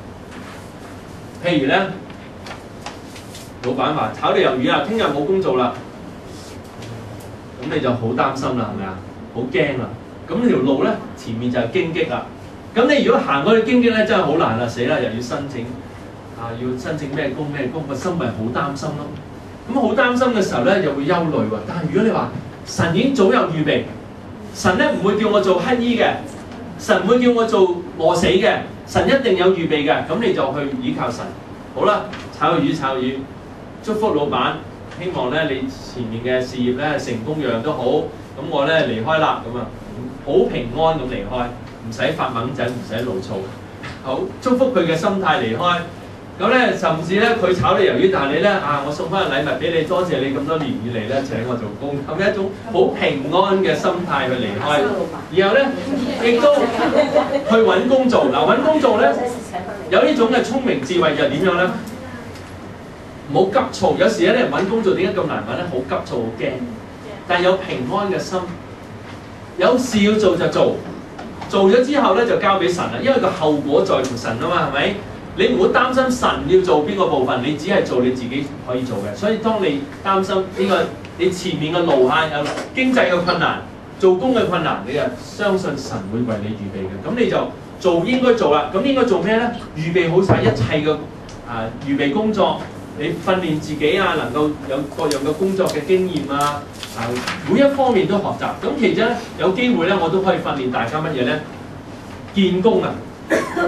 S1: 譬如咧。老闆話炒你魷魚啊，聽日冇工做啦，咁你就好擔心啦，係咪啊？好驚啦！咁條路咧前面就係荊棘啦。咁你如果行嗰啲荊棘咧，真係好難啦，死啦！又要申請要申請咩工，個心咪好擔心咯。咁好擔心嘅時候咧，又會憂慮喎。但係如果你話神已經早有預備，神咧唔會叫我做乞衣嘅，神唔會叫我做餓死嘅，神一定有預備嘅。咁你就去倚靠神。好啦，炒魚。祝福老闆，希望咧你前面嘅事業咧成功樣都好。咁我咧離開啦，咁啊好平安咁離開，唔使發猛陣，唔使怒躁。好，祝福佢嘅心態離開。咁咧甚至咧佢炒你魷魚，但係你咧我送翻個禮物俾你，多謝你咁多年以嚟咧請我做工，咁一種好平安嘅心態去離開。然後咧亦都去揾工做。嗱，揾工做咧有呢種嘅聰明智慧就點樣咧？唔好急躁，有時咧你揾工作點解咁難揾咧？好急躁，好驚。但係有平安嘅心，有事要做就做，做咗之後咧就交俾神啦，因為個後果在乎神啊嘛，係咪？你唔好擔心神要做邊個部分，你只係做你自己可以做嘅。所以當你擔心呢個你前面嘅路有經濟嘅困難、做工嘅困難，你就相信神會為你預備嘅。咁你就做應該做啦。咁應該做咩咧？預備好晒一切嘅預備工作。你訓練自己能夠有各樣嘅工作嘅經驗每一方面都學習。咁其實咧有機會咧，我都可以訓練大家乜嘢咧？見工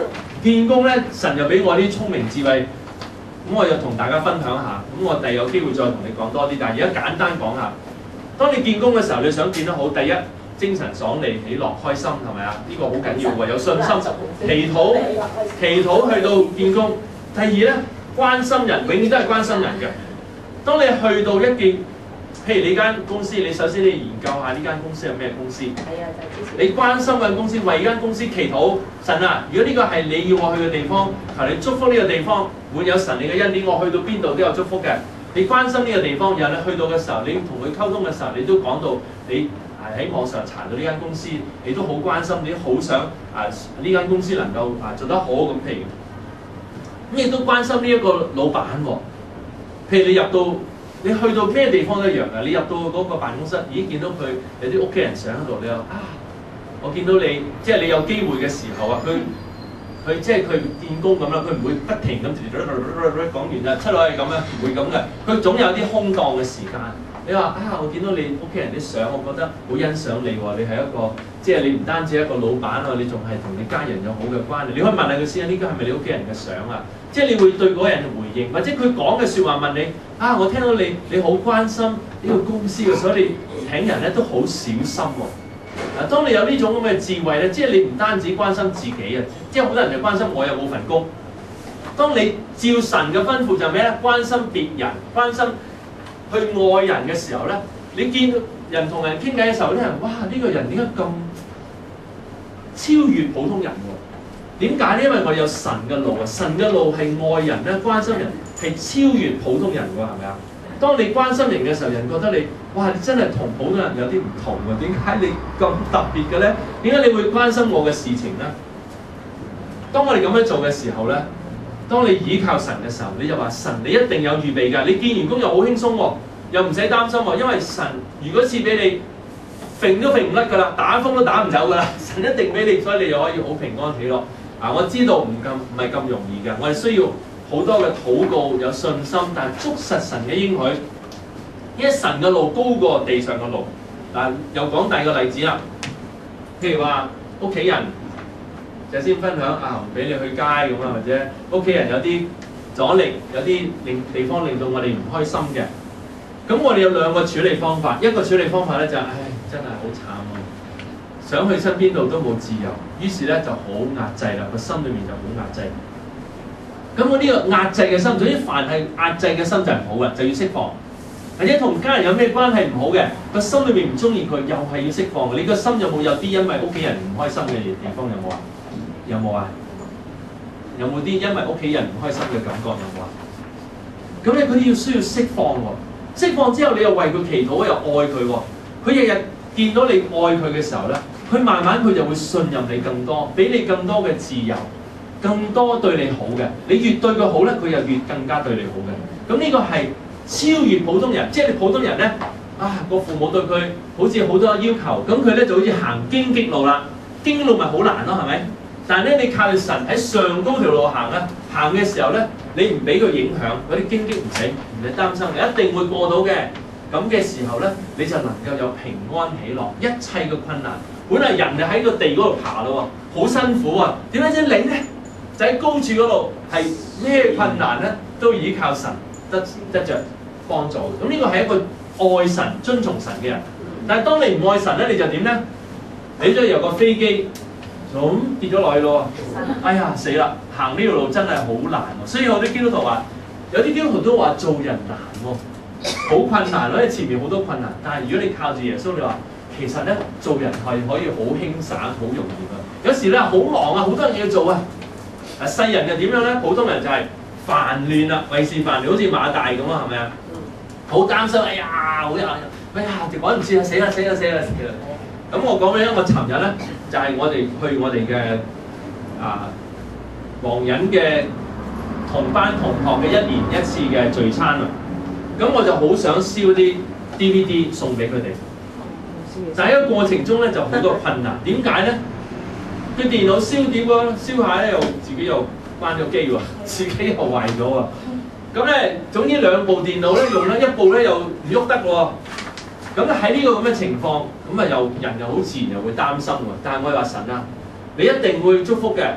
S1: 見工咧，神又俾我啲聰明智慧，咁我又同大家分享下。咁我第有機會再同你講多啲，但係而家簡單講下。當你見工嘅時候，你想見得好，第一精神爽利、喜樂、開心，係咪啊？呢個好緊要喎，有信心、祈禱去到見工。第二咧，關心人，永遠都係關心人嘅。當你去到一件，譬如你間公司，你首先你研究下呢間公司係咩公司。你關心間公司，為間公司祈禱。神啊，如果呢個係你要我去嘅地方，求你祝福呢個地方，滿有神你嘅恩典，我去到邊度都有祝福嘅。你關心呢個地方，然後你去到嘅時候，你同佢溝通嘅時候，你都講到你喺網上查到呢間公司，你都好關心，你好想呢間公司能夠做得好咁。譬如咁亦都關心呢一個老闆喎。譬如你去到咩地方都一樣嘅，你入到嗰個辦公室，已經見到佢有啲屋企人上喺度，你話我見到你，即係你有機會嘅時候啊，佢即係佢見工咁啦，佢唔會不停咁講完啦，出嚟係咁樣，唔會咁嘅。佢總有啲空檔嘅時間。你話我見到你屋企人啲相，我覺得好欣賞你喎。你係一個即係你唔單止係一個老闆啊，你仲係同你家人有好嘅關係。你可以問下佢先，呢個係咪你屋企人嘅相啊？即係你會對嗰個人回應，或者佢講嘅説話問你我聽到你好關心呢個公司嘅，所以你請人咧都好小心喎。當你有呢種咁嘅智慧咧，即係你唔單止關心自己啊，即係好多人就關心我有冇份工。當你照神嘅吩咐就咩咧？關心別人，關心去愛人嘅時候咧，你見人同人傾偈嘅時候，啲人哇呢個人點解咁超越普通人喎？點解咧？因為我有神嘅路啊！神嘅路係愛人咧，關心人係超越普通人喎，係咪啊？當你關心人嘅時候，人覺得你哇，你真係同普通人有啲唔同喎。點解你咁特別嘅咧？點解你會關心我嘅事情咧？當我哋咁樣做嘅時候咧，當你倚靠神嘅時候，你就話神，你一定有預備㗎。你見完工又好輕鬆喎，又唔使擔心喎，因為神如果賜俾你，揈都揈唔甩㗎啦，打風都打唔走㗎啦。神一定俾你，所以你又可以好平安喜樂。我知道唔係咁容易嘅，我哋需要好多嘅禱告，有信心，但係捉實神嘅應許，因為神嘅路高過地上嘅路。又講第二個例子啦，譬如話屋企人就先分享唔俾你去街咁啊，或者屋企人有啲阻力，有啲地方令到我哋唔開心嘅。咁我哋有兩個處理方法，一個處理方法咧就真係好慘啊！想去身邊度都冇自由，於是咧就好壓制啦，個心裏面就好壓制。咁我呢個壓制嘅心，總之凡係壓制嘅心就係唔好嘅，就要釋放。或者同家人有咩關係唔好嘅，個心裏面唔中意佢，又係要釋放。你個心有冇啲因為屋企人唔開心嘅地方有冇啊？有冇啊？有冇啲因為屋企人唔開心嘅感覺有冇啊？咁咧嗰啲需要釋放喎。釋放之後，你又為佢祈禱，又愛佢喎。佢日日見到你愛佢嘅時候咧，佢慢慢佢就會信任你更多，俾你更多嘅自由，更多對你好嘅。你越對佢好咧，佢又越更加對你好嘅。咁呢個係超越普通人，即係你普通人咧個父母對佢好似好多要求，咁佢咧就好似行荊棘路啦。荊棘路咪好難咯，係咪？但係咧，你靠神喺上高條路行咧，行嘅時候咧，你唔俾佢影響嗰啲荊棘，唔使擔心，你一定會過到嘅。咁嘅時候咧，你就能夠有平安喜樂。一切嘅困難，本來人就喺個地嗰度爬咯喎，好辛苦啊！點解知你咧就喺高處嗰度係咩困難咧，都依靠神得着幫助。咁呢個係一個愛神、遵從神嘅人。但係當你唔愛神咧，你就點咧？你都由個飛機咁跌咗落去咯喎！哎呀死啦！行呢條路真係好難喎。所以有啲基督徒話，有啲基督徒都話做人難喎。好困難咯，因為前面好多困難。但係如果你靠住耶穌，你話其實咧做人係可以好輕省、好容易㗎。有時咧好忙啊，好多嘢要做啊。世人就點樣咧？普通人就係煩亂啦，為事煩亂，好似馬大咁啊，係咪啊？好擔心，哎呀，就趕唔切啊，死啦！咁我講咩咧？我尋日咧就係我哋去我哋嘅黃仁嘅同班同學嘅1年1次嘅聚餐啊。咁我就好想燒啲 DVD 送俾佢哋，但係喺個過程中咧就好多困難。點解咧？佢電腦燒碟喎，燒下咧又自己又關咗機喎，自己又壞咗喎。咁咧總之兩部電腦咧用咧，一部咧又唔喐得喎。咁喺呢個咁嘅情況，咁人又好自然又會擔心喎。但係我話神啊，你一定會祝福嘅。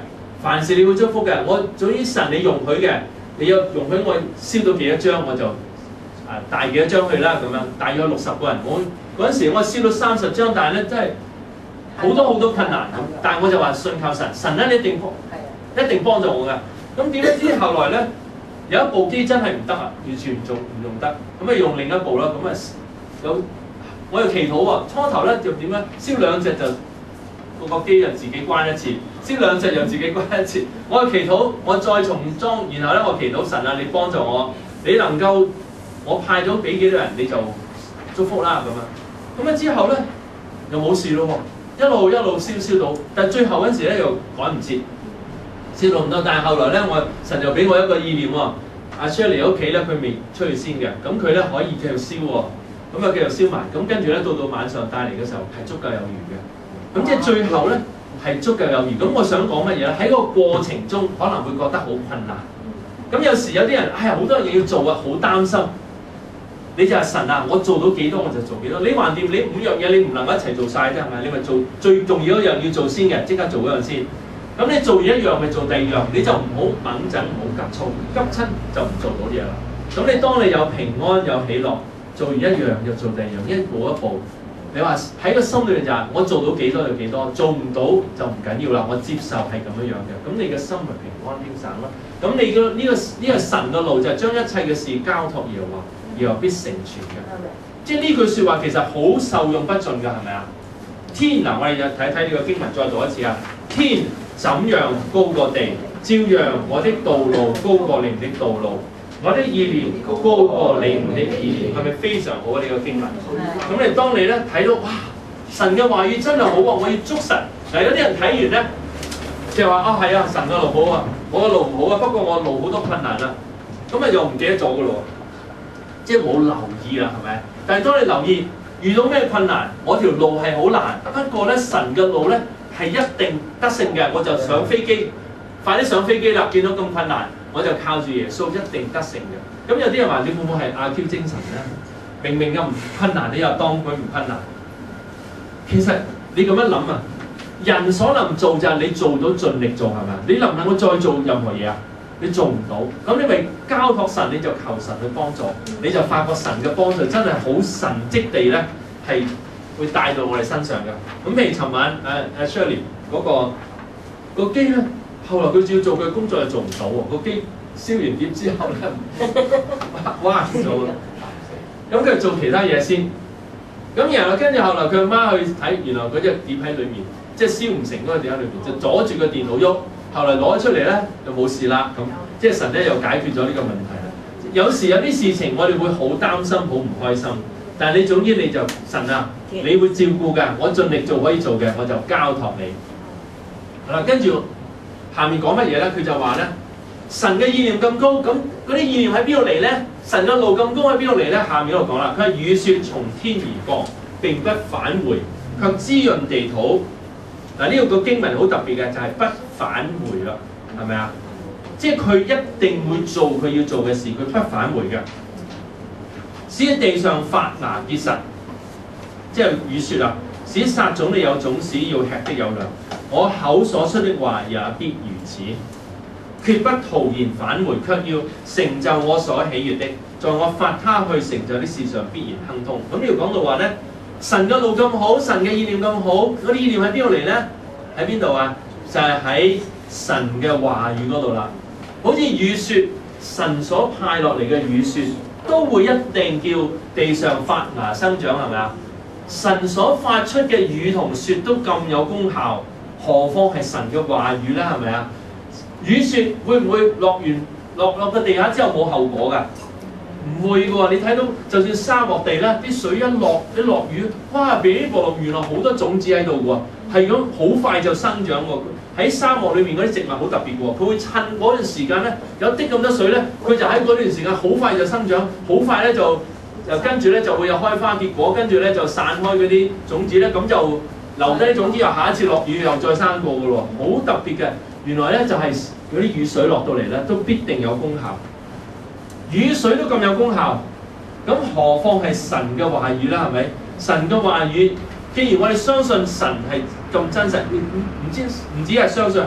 S1: 凡事你會祝福嘅。我總之神你容許嘅，你有容許我燒到幾多張我就帶幾多張去啦咁樣。大約60個人，我嗰陣時我燒到30張，但係咧真係好多困難咁。但係我就話信靠神，神咧你一定幫助我㗎。咁點知後來咧有一部機真係唔得啊，完全唔用得，咁啊用另一部啦。咁啊我又祈禱喎，初頭咧就點咧？燒2隻就個機就自己關一次，燒2隻又自己關一次。我又祈禱，我再重裝，然後咧我祈禱神啊，你幫助我，你能夠我派咗俾幾多人你就祝福啦咁樣。咁啊之後咧又冇事咯喎，一路燒到，但係最後嗰陣時咧又趕唔切，燒到唔得。但係後來咧神就俾我一個意念喎，阿 Shirley 屋企咧佢未出去先嘅，咁佢咧可以繼續燒喎。咁啊繼續燒埋，咁跟住咧到晚上帶嚟嘅時候係足夠有餘嘅，咁即係最後咧係足夠有餘。咁我想講乜嘢咧？喺個過程中可能會覺得好困難。咁有時有啲人好多嘢要做啊，好擔心。你就係神啊，我做到幾多我就做幾多。你橫掂你5樣嘢你唔能夠一齊做晒啫，係咪？你咪做最重要一樣要做先嘅，即刻做嗰樣先。咁你做完一樣咪做第二樣，你就唔好猛陣，唔好急躁，急親就唔做到啲嘢啦。咁你當你有平安有喜樂。做完一樣就做第二樣，一步一步。你話喺個心裏面就係我做到幾多就幾多，做唔到就唔緊要啦，我接受係咁樣嘅。咁你嘅心咪平安輕省咯。咁你嘅呢個神嘅路就係將一切嘅事交託耶和華，耶和華必成全嘅。即係呢句説話其實好受用不盡㗎，係咪啊？天嗱，我哋睇呢個經文再讀一次啊。天怎樣高過地，照樣我的道路高過你們的道路。我的意念高過你們的意念，係咪非常好啊？呢個經文，咁你當你咧睇到哇，神嘅話語真係好啊！我要捉神。嗱，有啲人睇完咧，即係話係啊，神嘅路好啊，我嘅路唔好啊。不過我路好多困難啊，咁啊又唔記得咗嘅咯，即係冇留意啦，係咪？但係當你留意遇到咩困難，我條路係好難，不過咧神嘅路咧係一定得勝嘅。我就上飛機，快啲上飛機啦！見到咁困難。我就靠住耶穌一定得勝嘅。咁有啲人話：你會唔會係阿 Q 精神咧？明明咁唔困難，你又當佢唔困難。其實你咁樣諗啊，人所能做就係你做到盡力做係咪？你能唔能夠再做任何嘢啊？你做唔到，咁你咪交託神，你就求神去幫助，你就發覺神嘅幫助真係好神蹟地咧，係會帶到我哋身上嘅。咁譬如尋晚Shirley 個機咧。後來佢照做佢工作又做唔到喎，個機燒完碟之後咧，哇唔做啦。咁佢做其他嘢先，咁然後跟住後來佢阿媽去睇，原來嗰隻碟喺裏面，即係燒唔成嗰個碟喺裏面，就阻住個電腦喐。後來攞出嚟咧就冇事啦，咁即係神咧又解決咗呢個問題啦。有時有啲事情我哋會好擔心、好唔開心，但係你總之你就神啊，你會照顧㗎，我盡力做可以做嘅，我就交託你。嗱，跟住。下面講乜嘢咧？佢就話咧，神嘅意念咁高，咁嗰啲意念喺邊度嚟咧？神嘅路咁高喺邊度嚟咧？下面嗰度講啦，佢係雨雪從天而降，並不返回，卻滋潤地土。嗱，呢個經文好特別嘅，就係不返回啦，係咪啊？即係佢一定會做佢要做嘅事，佢不返回嘅。使喺地上發芽結實，即係雨雪啊！使撒種的有種，使要吃的有糧。我口所出的話也必如此，決不徒然返回，卻要成就我所喜悅的，在我發他去成就的事上必然亨通。咁呢度講到話咧，神嘅路咁好，神嘅意念咁好，嗰啲意念喺邊度嚟咧？喺邊度啊？就係喺神嘅話語嗰度啦。好似雨雪，神所派落嚟嘅雨雪，都會一定叫地上發芽生長，係咪啊？神所發出嘅雨同雪都咁有功效，何況係神嘅話語咧？係咪啊？雨雪會唔會落個地下之後冇後果㗎？唔會嘅喎，你睇到就算沙漠地咧，啲水一落雨，哇！俾啲原來好多種子喺度喎，係咁好快就生長喎。喺沙漠裏面嗰啲植物好特別喎，佢會趁嗰段時間咧有啲咁多水咧，佢就喺嗰段時間好快就生長，好快咧就跟住咧就會有開花結果，跟住咧就散開嗰啲種子咧，咁就留低啲種子，又下一次落雨又再生過嘅喎，好特別嘅。原來咧就係嗰啲雨水落到嚟咧，都必定有功效。雨水都咁有功效，咁何況係神嘅話語啦？係咪？神嘅話語，既然我哋相信神係咁真實，唔止係相信，係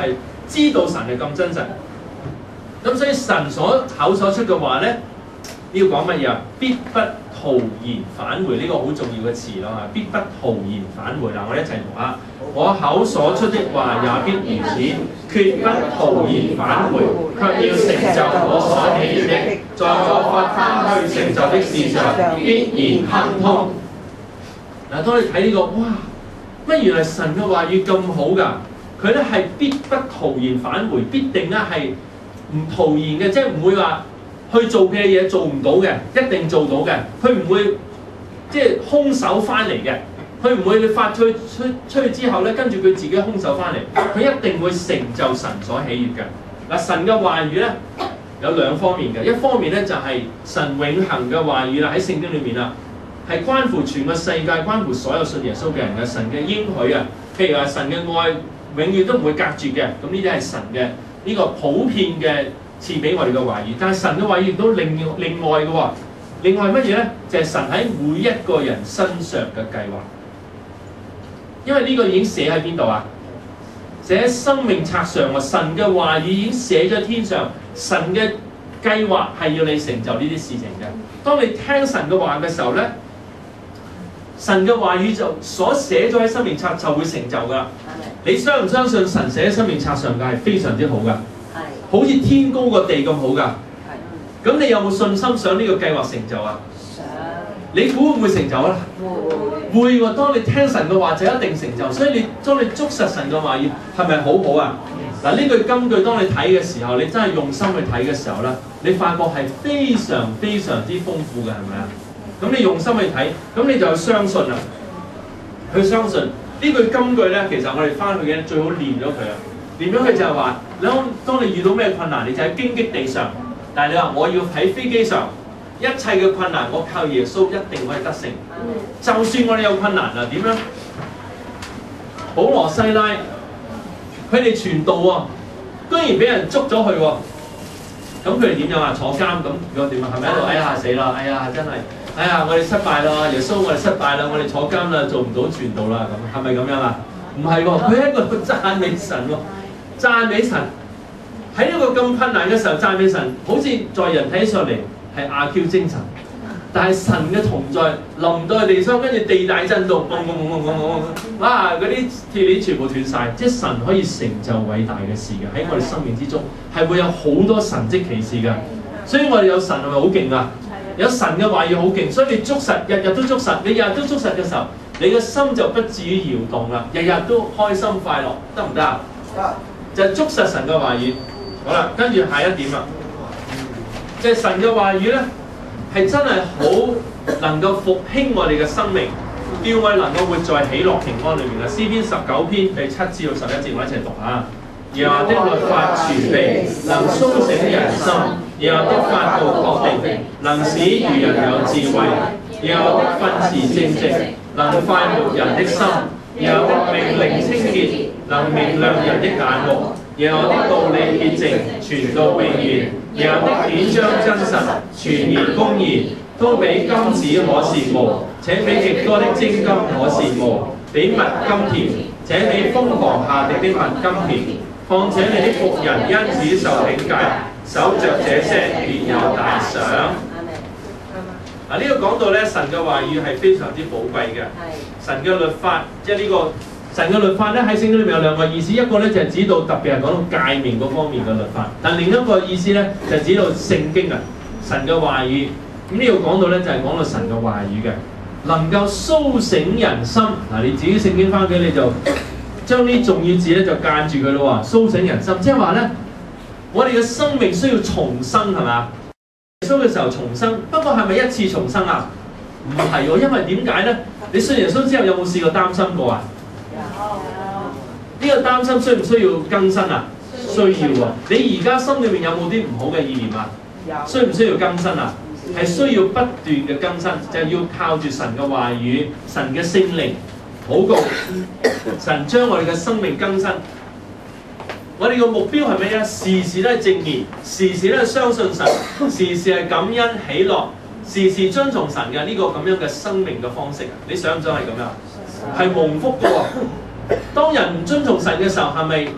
S1: 知道神係咁真實。咁所以神口所出嘅話咧，呢個講乜嘢啊？必不徒然返回，呢個好重要嘅詞咯嚇，必不徒然返回。嗱，我哋一齊讀下，我口所出的話也必如此，決不徒然返回，卻要成就我所喜悅的，在我發他去成就的事上必然亨通。嗱，當你睇呢個，哇！乜原來神嘅話語咁好㗎？佢咧係必不徒然返回，必定咧係唔徒然嘅，即係唔會話去做嘅嘢做唔到嘅，一定做到嘅。佢唔會即係空手翻嚟嘅，佢唔會你發出去之後咧，跟住佢自己空手翻嚟，佢一定會成就神所喜悅嘅。嗱，神嘅話語咧有兩方面嘅，一方面咧就係神永恆嘅話語啦，喺聖經裏面啦，係關乎全個世界，關乎所有信耶穌嘅人嘅神嘅應許啊。譬如話神嘅愛永遠都唔會隔絕嘅，咁呢啲係神嘅呢個普遍嘅賜俾我哋嘅話語。但係神嘅話語亦都另外嘅喎，另外乜嘢咧？就係神喺每一個人身上嘅計劃。因為呢個已經寫喺邊度啊？寫喺生命冊上喎。神嘅話語已經寫咗天上，神嘅計劃係要你成就呢啲事情嘅。當你聽神嘅話嘅時候咧，神嘅話語就所寫咗喺生命冊就會成就㗎。你相唔相信神寫喺生命冊上嘅係非常之好㗎？好似天高過地咁好㗎。咁你有冇信心想呢個計劃成就啊？你估會唔會成就啊？會喎。當你聽神嘅話就一定成就。所以當你捉實神嘅話語係咪好好啊？嗱，呢句金句當你睇嘅時候，你真係用心去睇嘅時候咧，你發覺係非常非常之豐富嘅，係咪啊？咁你用心去睇，咁你就要相信啦。去相信呢句金句咧，其實我哋翻去嘅最好練咗佢啊！練咗佢就係話，當你遇到咩困難，你就喺荊棘地上。但係你話我要喺飛機上，一切嘅困難我靠耶穌一定可以得勝。就算我哋有困難啊，點樣？保羅西拉佢哋傳道喎，居然俾人捉咗去喎。咁佢哋點樣啊？坐監咁，如果點啊？係咪喺度？哎呀死啦！哎呀真係！哎呀我哋失敗啦！耶穌我哋失敗啦！我哋坐監啦，做唔到傳道啦咁，係咪咁樣啊？唔係喎，佢喺度讚美神喎，讚美神喺呢個咁困難嘅時候讚美神，好似在人睇上嚟係阿 Q 精神，但係神嘅同在臨到地上，跟住地大震動，哇！嗰啲鐵鏈全部斷晒，即係神可以成就偉大嘅事嘅，喺我哋生命之中係會有好多神蹟奇事嘅，所以我哋有神係咪好勁啊？有神嘅話語好勁，所以你捉實，日日都捉實，你日日都捉實嘅時候，你嘅心就不至於搖動啦，日日都開心快樂，得唔得啊？就係捉實神嘅話語。好啦，跟住下一點啦，就係神嘅話語咧，係真係好能夠復興我哋嘅生命，叫我哋能夠活在喜樂平安裏面嘅。詩篇19篇第7至11節，我一齊讀下。耶和華的律法全備，能甦醒人心；耶和華的法度確定，能使愚人有智慧；耶和華的訓詞正直，能快活人的心；耶和華的命令清潔，能明亮人的眼目；耶和華的道理潔淨，傳到永遠；耶和華的典章真實，全然公義，都比金子可羨慕，且比極多的精金可羨慕，比蜜甘甜，且比瘋狂下滴的蜜甘甜。況且你的僕人因此受警戒，守着這些便有大賞。呢個講到咧，神嘅話語係非常之寶貴嘅。神嘅律法，即係呢個神嘅律法咧，喺聖經裏面有兩個意思，一個咧就係指到特別係講到誡命嗰方面嘅律法，但另一個意思咧就係指到聖經啊，神嘅話語。咁呢度講到咧就係講到神嘅話語嘅，能夠甦醒人心。嗱，你自己聖經翻屋企你就將啲重要字咧就間住佢咯喎，甦醒人心，即係話咧，我哋嘅生命需要重生係嘛？耶穌嘅時候重生，不過係咪一次重生啊？唔係喎，因為點解咧？你信耶穌之後有冇試過擔心過啊？有。呢個擔心需唔需要更新啊？需要喎。你而家心裏面有冇啲唔好嘅意念啊？有。需唔需要更新啊？係需要不斷嘅更新，就係要靠住神嘅話語、神嘅聖靈。禱告，神將我哋嘅生命更新。我哋嘅目標係咩啊？時時都係正面，時時都係相信神，時時係感恩喜樂，時時遵從神嘅呢個咁樣嘅生命嘅方式。你想唔想係咁樣？係蒙福嘅喎。當人唔遵從神嘅時候，係咪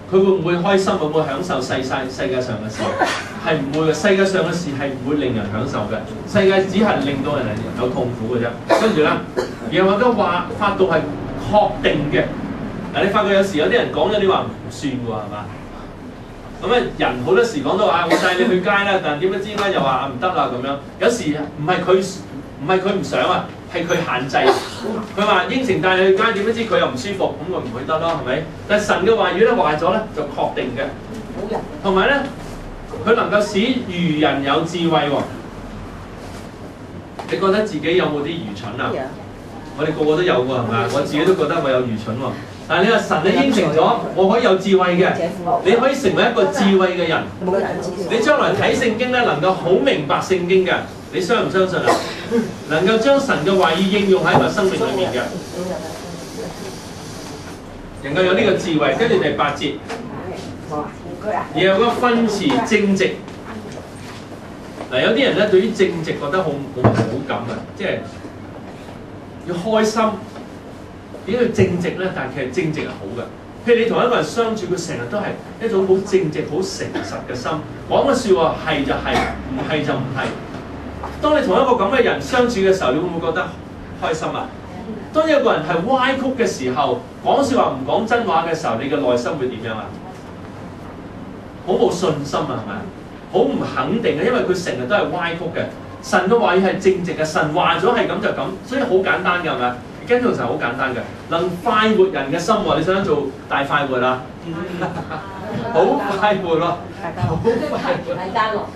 S1: 佢會唔會開心？會唔會享受世界上嘅事？係唔會嘅。世界上嘅事係唔會令人享受嘅。世界只係令到人有痛苦嘅啫。跟住咧，耶和華嘅話法度係確定嘅。嗱，你發覺有時有啲人講咗啲話唔算喎，係嘛？咁咧，人好多時講到我帶你去街啦，但係點不知咧又話唔得啦咁樣。有時唔係佢唔想啊，係佢限制。佢話應承帶你去街，點不知佢又唔舒服，咁我唔去得咯，係咪？但係神嘅話語咧話咗咧就確定嘅。同埋咧，佢能夠使愚人有智慧喎。你覺得自己有冇啲愚蠢啊？我哋個個都有喎，係咪啊？我自己都覺得我有愚蠢喎。但係你話神你應承咗，我可以有智慧嘅，你可以成為一個智慧嘅人。你將來睇聖經咧，能夠好明白聖經嘅，你相唔相信啊？能夠將神嘅話語應用喺個生命裏面嘅，能夠有呢個智慧。跟住第8節，有個分詞正直。嗱，有啲人咧對於正直覺得好感啊，即係要開心。點叫正直咧？但係其實正直係好嘅。譬如你同一個人相處，佢成日都係一種好正直、好誠實嘅心，講嘅説話係就係，唔係就唔係。當你同一個咁嘅人相處嘅時候，你會唔會覺得開心啊？當有個人係歪曲嘅時候，講説話唔講真話嘅時候，你嘅內心會點樣啊？好冇信心啊，係咪？好唔肯定啊，因為佢成日都係歪曲嘅。神嘅話語係正直嘅，神話咗係咁就咁，所以好簡單嘅係咪？跟住就好簡單嘅，能快活人嘅心喎，你想做大快活啊？好快活咯，好快活，大家樂，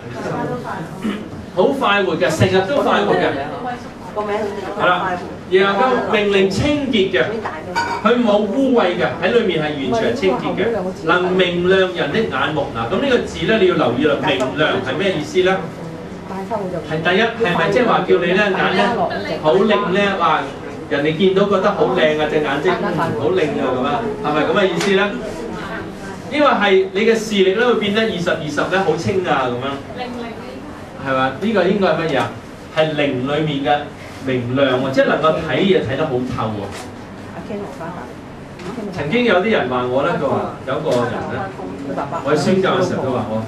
S1: 好快活嘅，成日都快活嘅。係啦，然後個命令清潔嘅，佢冇污穢嘅，喺裏面係完全係清潔嘅，能明亮人的眼目。嗱，咁呢個字咧你要留意啦，明亮係咩意思咧？係第一係咪即係話叫你咧眼咧好靈咧話？人哋見到覺得好靚啊，隻眼睛好靚啊咁啊，係咪咁嘅意思咧？因為係你嘅視力咧會變得20/20咧好清啊咁樣，係嘛？呢個應該係乜嘢啊？係靈裡面嘅明亮喎，即係能夠睇嘢睇得好透喎。曾經有啲人話我咧，佢話有個人咧，我喺宣教嘅時候都話我，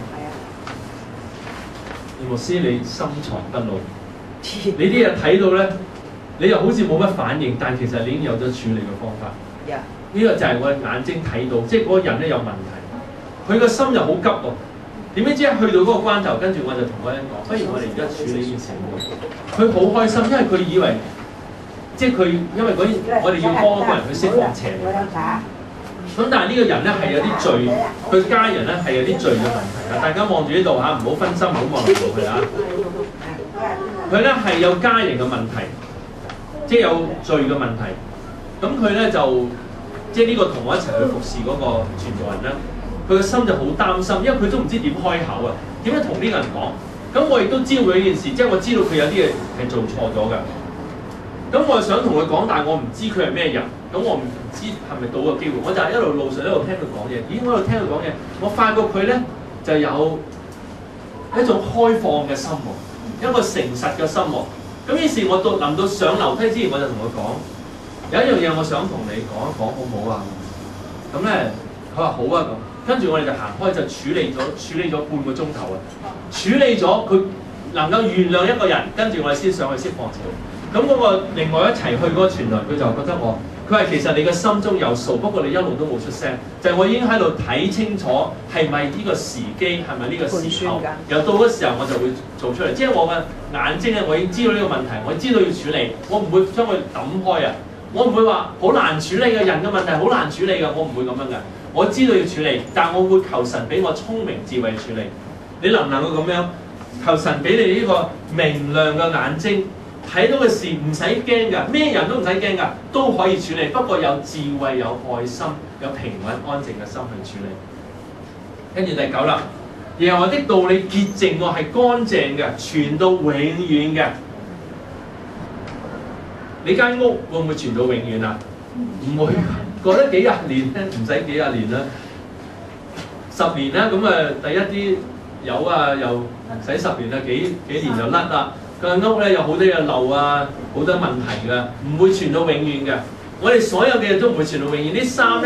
S1: 牧師你深藏不露，你啲嘢睇到咧。你又好似冇乜反應，但其實你已經有咗處理嘅方法。呢個就係我眼睛睇到，即係嗰個人咧有問題，佢個心又好急喎。點知一去到嗰個關頭，跟住我就同嗰個人講：不如我哋而家處理呢件事。佢好開心，因為佢以為，即係佢因為我哋要幫一個人去釋放邪靈。咁但係呢個人咧係有啲罪，佢家人咧係有啲罪嘅問題啊！大家望住呢度嚇，唔好分心，唔好望落去啊！佢咧係有家人嘅問題。即係有罪嘅問題，咁佢咧就即係呢個同我一齊去服侍嗰個傳道人咧，佢個心就好擔心，因為佢都唔知點開口啊，點樣同呢個人講？咁我亦都知道佢呢件事，即係我知道佢有啲嘢係做錯咗嘅。咁我想同佢講，但係我唔知佢係咩人，咁我唔知係咪到個機會，我就係一路上一路聽佢講嘢。咦，我一路聽佢講嘢，我發覺佢咧就有一種開放嘅心喎，一個誠實嘅心喎。咁於是，我臨到上樓梯之前，我就同佢講：有一樣嘢我想同你講一講，好唔好啊？咁咧，佢話好啊咁。跟住我哋就行開，就處理咗半個鐘頭啊！處理咗佢能夠原諒一個人，跟住我哋先上去釋放潮。咁嗰個另外一齊去嗰個傳道人，佢就覺得佢話其實你嘅心中有數，不過你一路都冇出聲。就係我已經喺度睇清楚係咪呢個時機，係咪呢個時候，又到嗰時候我就會做出嚟。即係我嘅眼睛咧，我已經知道呢個問題，我知道要處理，我唔會將佢抌開啊！我唔會話好難處理嘅，人嘅問題好難處理嘅，我唔會咁樣嘅。我知道要處理，但我會求神俾我聰明智慧處理。你能唔能夠咁樣？求神俾你呢個明亮嘅眼睛。睇到嘅事唔使驚㗎，咩人都唔使驚㗎，都可以處理。不過有智慧、有愛心、有平穩、安靜嘅心去處理。跟住第9啦，耶和華的道理潔淨喎，係乾淨嘅，傳到永遠嘅。你間屋會唔會傳到永遠啊？唔會，過得幾廿年咧，唔使幾廿年啦，10年啦。咁啊，第一啲有啊，又唔使10年啦，幾年就甩啦。個屋咧有好多嘢漏啊，好多問題㗎，唔會傳到永遠嘅。我哋所有嘅嘢都唔會傳到永遠。啲衫咧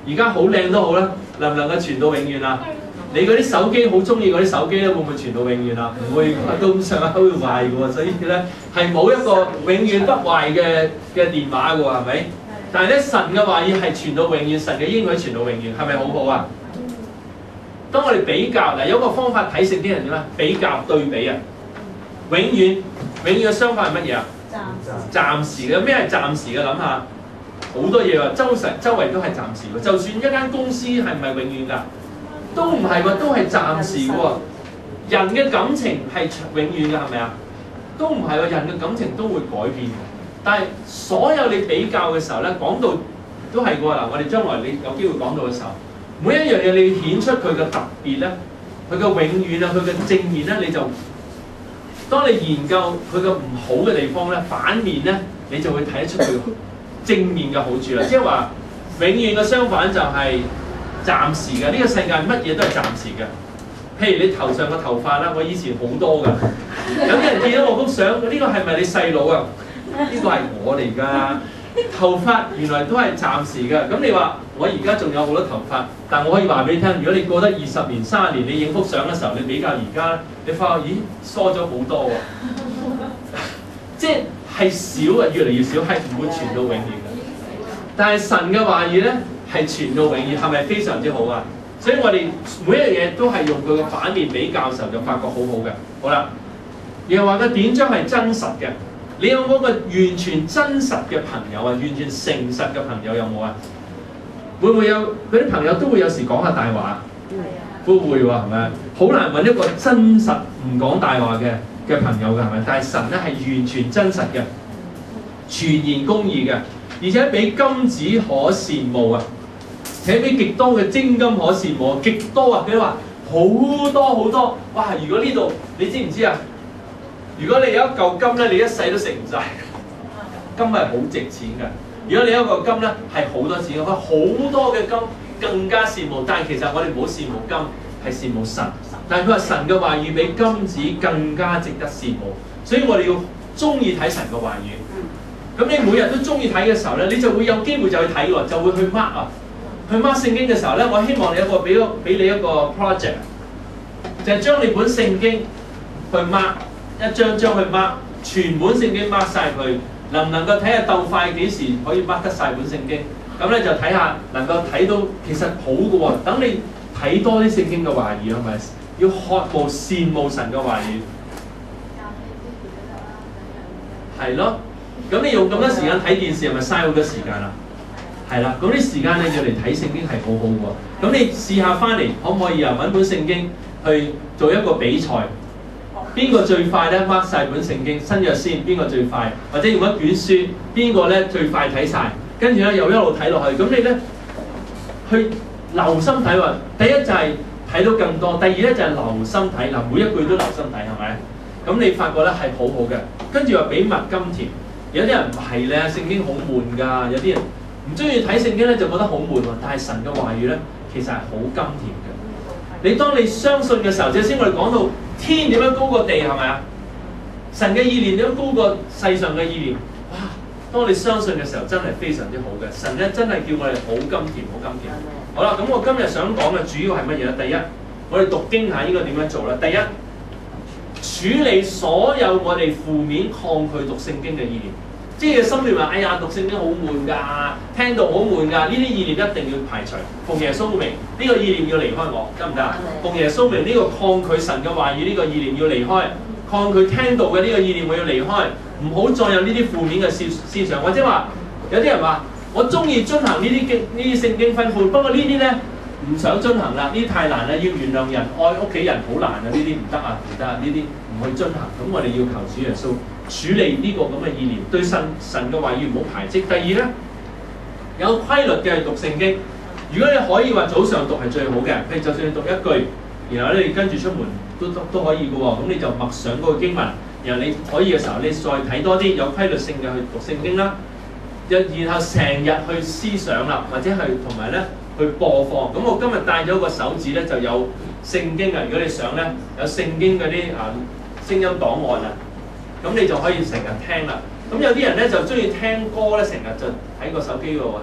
S1: 而家好靚都好啦，能唔能夠傳到永遠啊？你嗰啲手機好中意嗰啲手機咧，會唔會傳到永遠啊？唔會，到咁上下會壞嘅喎，所以咧係冇一個永遠不壞嘅電話嘅喎，係咪？但係咧神嘅話語係傳到永遠，神嘅應許傳到永遠，係咪好好啊？當我哋比較嗱，有一個方法睇聖經係點啊？比較對比啊！永遠嘅相反係乜嘢啊？暫時嘅。咩係暫時嘅？諗下好多嘢喎，周圍都係暫時嘅。就算一間公司係唔係永遠㗎？都唔係喎，都係暫時嘅喎。人嘅感情係永遠嘅，係咪啊？都唔係喎，人嘅感情都會改變。但係所有你比較嘅時候咧，講到都係喎嗱，我哋將來你有機會講到嘅時候，每一樣嘢你要顯出佢嘅特別咧，佢嘅永遠啊，佢嘅正面咧，你就當你研究佢嘅唔好嘅地方咧，反面咧，你就會睇得出佢正面嘅好處啦。即係話永遠嘅相反就係暫時嘅，呢個世界乜嘢都係暫時嘅。譬如你頭上嘅頭髮啦，我以前好多㗎，有啲人見到我幅相，呢個係咪你細佬啊？呢個係我嚟㗎。頭髮原來都係暫時嘅。咁你話我而家仲有好多頭髮，但我可以話俾你聽，如果你過得20年、30年，你影幅相嘅時候，你比較而家，你發覺咦疏咗好多喎。即係少啊，越嚟越少，係唔會傳到永遠嘅。但係神嘅話語咧係傳到永遠，係咪非常之好啊？所以我哋每一樣嘢都係用佢嘅反面比較嘅時候，就發覺好好嘅。好啦，耶和華嘅典章係真實嘅。你有冇個完全真實嘅朋友啊？完全誠實嘅朋友有冇啊？會唔會有嗰啲朋友都會有時講下大話？都會喎，係咪？好難揾一個真實唔講大話嘅朋友㗎，係咪？但係神咧係完全真實嘅，全然公義嘅，而且比金子可羨慕啊！且比極多嘅精金可羨慕，極多啊！佢話好多好多，哇！如果呢度你知唔知啊？如果你有一嚿金咧，你一世都食唔晒。金係好值錢㗎。如果你有一嚿金咧，係好多錢嘅，好多嘅金更加羨慕。但係其實我哋唔好羨慕金，係羨慕神。但係佢話神嘅話語比金子更加值得羨慕，所以我哋要中意睇神嘅話語。咁你每日都中意睇嘅時候咧，你就會有機會就去睇喎，就會去 mark 啊。去 mark 聖經嘅時候咧，我希望你有個俾你一個 project， 就係將你本聖經去 mark。一張張去 mark， 全本聖經 mark 晒佢，能唔能夠睇下鬥快幾時可以 mark 得晒本聖經？咁咧就睇下能夠睇到其實好嘅喎。等你睇多啲聖經嘅話語係咪？要渴慕羨慕神嘅話語，係咯。咁你用咁多時間睇電視係咪嘥好多時間啊？係啦，嗰啲時間你要嚟睇聖經係好好嘅喎。咁你試下翻嚟可唔可以啊？揾本聖經去做一個比賽。邊個最快咧 mark 晒本聖經新約先？邊個最快？或者用一卷書，邊個咧最快睇晒？跟住咧又一路睇落去。咁你咧去留心睇喎。第一就係睇到更多，第二咧就係留心睇。嗱，每一句都留心睇，係咪？咁你發覺咧係好好嘅。跟住話比蜜甘甜。有啲人唔係咧，聖經好悶㗎。有啲人唔中意睇聖經咧，就覺得好悶喎。但係神嘅話語咧，其實係好甘甜嘅。你當你相信嘅時候，即係先我哋講到。天點樣高過地係咪啊？神嘅意念點樣高過世上嘅意念？哇！當你相信嘅時候，真係非常之好嘅。神咧真係叫我哋好甘甜，好甘甜。好啦，咁我今日想講嘅主要係乜嘢咧？第一，我哋讀經下應該點樣做咧？第一，處理所有我哋負面抗拒讀聖經嘅意念。即係心裏話：哎呀，讀聖經好悶㗎，聽到好悶㗎。呢啲意念一定要排除。奉耶穌名，呢個意念要離開我，得唔得啊？奉耶穌名，呢個抗拒神嘅話語，呢個意念要離開。抗拒聽到嘅呢個意念我要離開，唔好再有呢啲負面嘅思想。或者話有啲人話：我中意遵行呢啲聖經吩咐，不過呢啲咧唔想遵行啦，呢啲太難啦，要原諒人、愛屋企人好難啊，呢啲唔得啊，唔得啊，呢啲唔去遵行。咁我哋要求主耶穌處理呢個咁嘅意念，對神嘅話語唔好排斥。第二咧，有規律嘅讀聖經。如果你可以話早上讀係最好嘅，譬如就算你讀一句，然後咧你跟住出門都可以嘅喎。咁你就默想嗰個經文，然後你可以嘅時候，你再睇多啲有規律性嘅去讀聖經啦。然後成日去思想啦，或者係同埋咧去播放。咁我今日帶咗個手指咧，就有聖經啊。如果你想咧，有聖經嗰啲聲音檔案啊。咁你就可以成日聽啦。咁有啲人咧就中意聽歌咧，成日就喺個手機度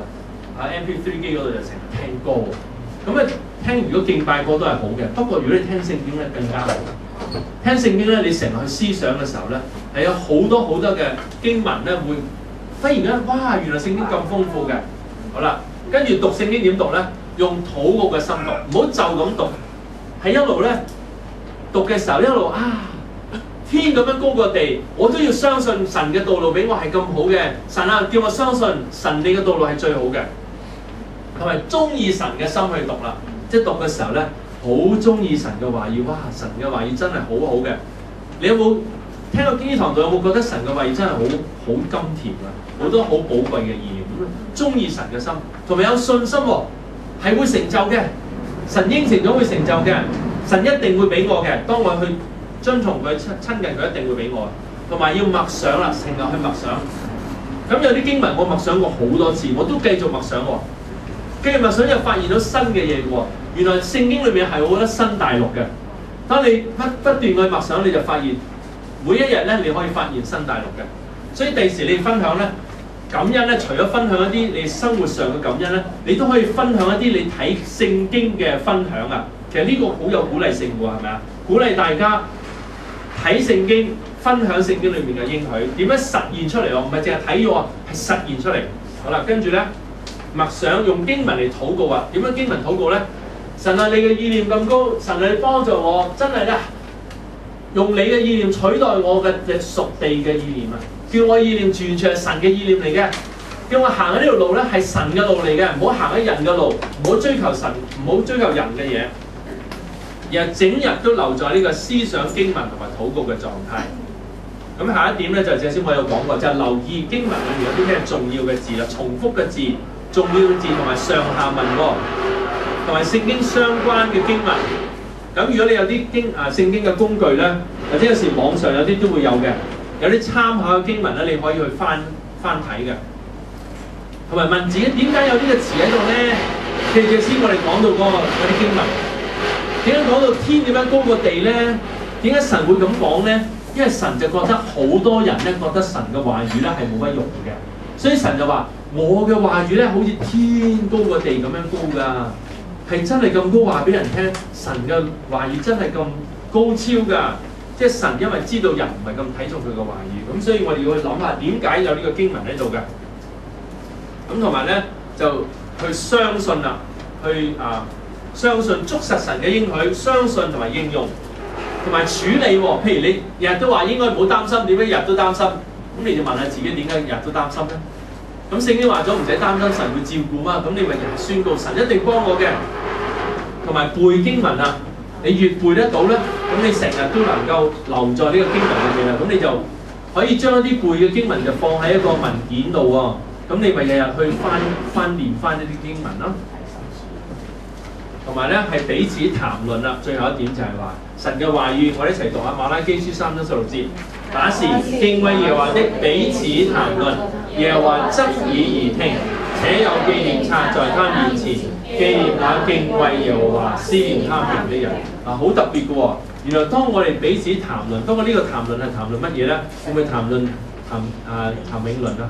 S1: MP3 機嗰度就成日聽歌喎。咁咧聽如果敬拜歌都係好嘅，不過如果你聽聖經咧更加好。聽聖經咧，你成日去思想嘅時候咧，係有好多好多嘅經文咧，會忽然間哇，原來聖經咁豐富嘅。好啦，跟住讀聖經點讀咧？用禱告嘅心讀，唔好就咁讀，係一路咧讀嘅時候一路啊，天咁樣高過地，我都要相信神嘅道路俾我係咁好嘅。神啊，叫我相信神你嘅道路係最好嘅，同埋中意神嘅心去讀啦。即係讀嘅時候咧，好中意神嘅話語，哇！神嘅話語真係好好嘅。你有冇聽過經堂度？有冇覺得神嘅話語真係好甘甜啊？好多好寶貴嘅意念。中意神嘅心，同埋有信心喎，係會成就嘅。神應承咗會成就嘅，神一定會俾我嘅。當我去遵從佢、親近佢，一定會俾我。同埋要默想啦，成日去默想。咁有啲經文我默想過好多次，我都繼續默想喎。繼續默想又發現到新嘅嘢喎。原來聖經裏面係好多新大陸嘅。當你不斷去默想，你就發現每一日咧，你可以發現新大陸嘅。所以第時你分享咧，感恩咧，除咗分享一啲你生活上嘅感恩咧，你都可以分享一啲你睇聖經嘅分享啊。其實呢個好有鼓勵性喎，係咪啊？鼓勵大家睇聖經，分享聖經裏面嘅應許，點樣實現出嚟喎？唔係淨係睇咗啊，係實現出嚟。好啦，跟住咧默想用經文嚟禱告啊。點樣經文禱告咧？神啊，你嘅意念咁高，神啊，你幫助我，真係咧，用你嘅意念取代我嘅屬地嘅意念啊！叫我意念完全係神嘅意念嚟嘅，叫我行喺呢條路咧係神嘅路嚟嘅，唔好行喺人嘅路，唔好追求神，唔好追求人嘅嘢，而係整日都留在呢個思想經文同埋禱告嘅狀態。咁下一點咧就頭先我有講過，就係留意經文裏面有啲咩重要嘅字啦，重複嘅字、重要嘅字同埋上下文喎，同埋聖經相關嘅經文。咁如果你有啲聖經嘅工具咧，或者有時網上有啲都會有嘅，有啲參考嘅經文咧，你可以去翻睇嘅。同埋問自己點解有呢個詞喺度咧？記住先，我哋講到嗰啲經文，點解講到天點樣高過地咧？點解神會咁講咧？因為神就覺得好多人咧覺得神嘅話語咧係冇乜用嘅，所以神就話：我嘅話語咧好似天高過地咁樣高㗎，係真係咁高，話俾人聽。神嘅話語真係咁高超㗎，即係神因為知道人唔係咁睇重佢嘅話語，咁所以我哋要去諗下點解有呢個經文喺度嘅。咁同埋咧就去相信啦，相信捉實神嘅應許，相信同埋應用。同埋處理喎，譬如你日日都話應該唔好擔心，點解日日都擔心？咁你就問下自己點解日日都擔心咧？咁聖經話咗唔使擔心，神會照顧嘛，咁你咪日日宣告神一定幫我嘅。同埋背經文啊，你越背得到咧，咁你成日都能夠留在呢個經文裏面啊，咁你就可以將一啲背嘅經文就放喺一個文件度喎，咁你咪日日去翻練翻一啲經文咯。同埋咧係彼此談論啦，最後一點就係話神嘅話語，我哋一齊讀下馬拉基書3章16節。那時敬畏耶和華的彼此談論，耶和華側耳而聽，且有紀念冊在他面前，紀念那敬畏耶和華、思念他名的人。好特別嘅喎，原來當我哋彼此談論，不過呢個談論係談論乜嘢咧？會唔會談論譚詠麟啊？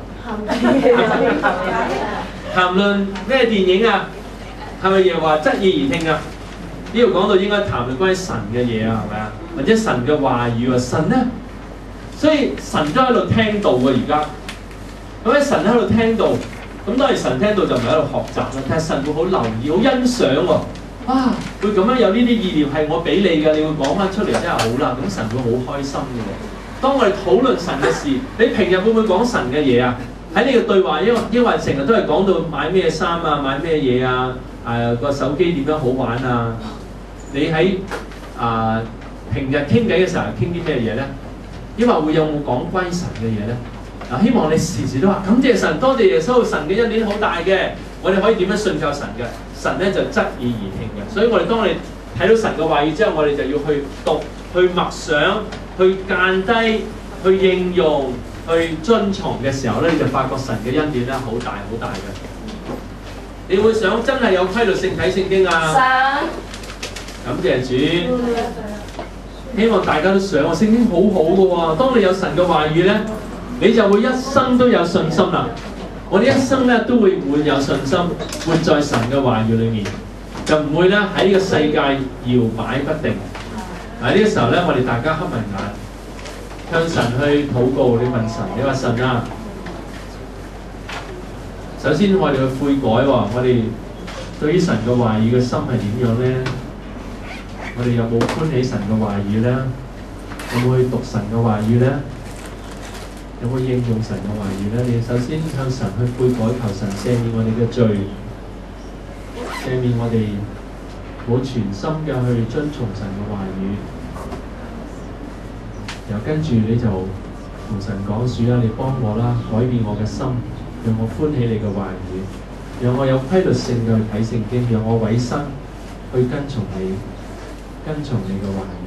S1: 談論咩電影啊？係咪又話側耳而聽啊？呢度講到應該談論關於神嘅嘢啊，係咪啊？或者神嘅話語啊，神咧，所以神都喺度聽道喎而家。咁喺神喺度聽道，咁當然神聽道就唔係喺度學習啦，但係神會好留意、好欣賞喎。啊，會咁樣有呢啲意念係我俾你嘅，你會講翻出嚟真係好啦，咁神會好開心嘅喎。當我哋討論神嘅事，你平日會唔會講神嘅嘢啊？喺呢個對話，因為成日都係講到買咩衫啊，買咩嘢啊，個手機點樣好玩啊？你喺平日傾偈嘅時候傾啲咩嘢咧？因為會有冇講關於神嘅嘢咧？希望你時時都話感謝神，多謝耶穌，神嘅恩典好大嘅。我哋可以點樣信靠神嘅？神咧就側耳而聽嘅。所以我哋當我哋睇到神嘅話語之後，我哋就要去讀、去默想、去間低、去應用、去遵從嘅時候咧，你就發覺神嘅恩典咧好大好大嘅。你會想真係有規律性睇聖經啊？想。感謝主。希望大家都想啊！聖經好好嘅喎，當你有神嘅話語咧，你就會一生都有信心啦。 我哋一生咧都會有信心，活在神嘅話語裏面，就唔會咧喺呢個世界搖擺不定。呢個時候咧，我哋大家黑埋眼，向神去禱告。你問神，你話神啊，首先我哋去悔改喎，我哋對於神嘅話語嘅心係點樣咧？我哋有冇歡喜神嘅話語咧？有冇去讀神嘅話語咧？有冇應用神嘅話語咧？你首先向神去悔改，求神赦免我哋嘅罪，赦免我哋冇全心嘅去遵從神嘅話語。然後跟住你就同神講：主啊，你幫我啦，改變我嘅心，讓我歡喜你嘅話語，讓我有規律性嘅去睇聖經，讓我委身去跟從你，跟從你嘅話語。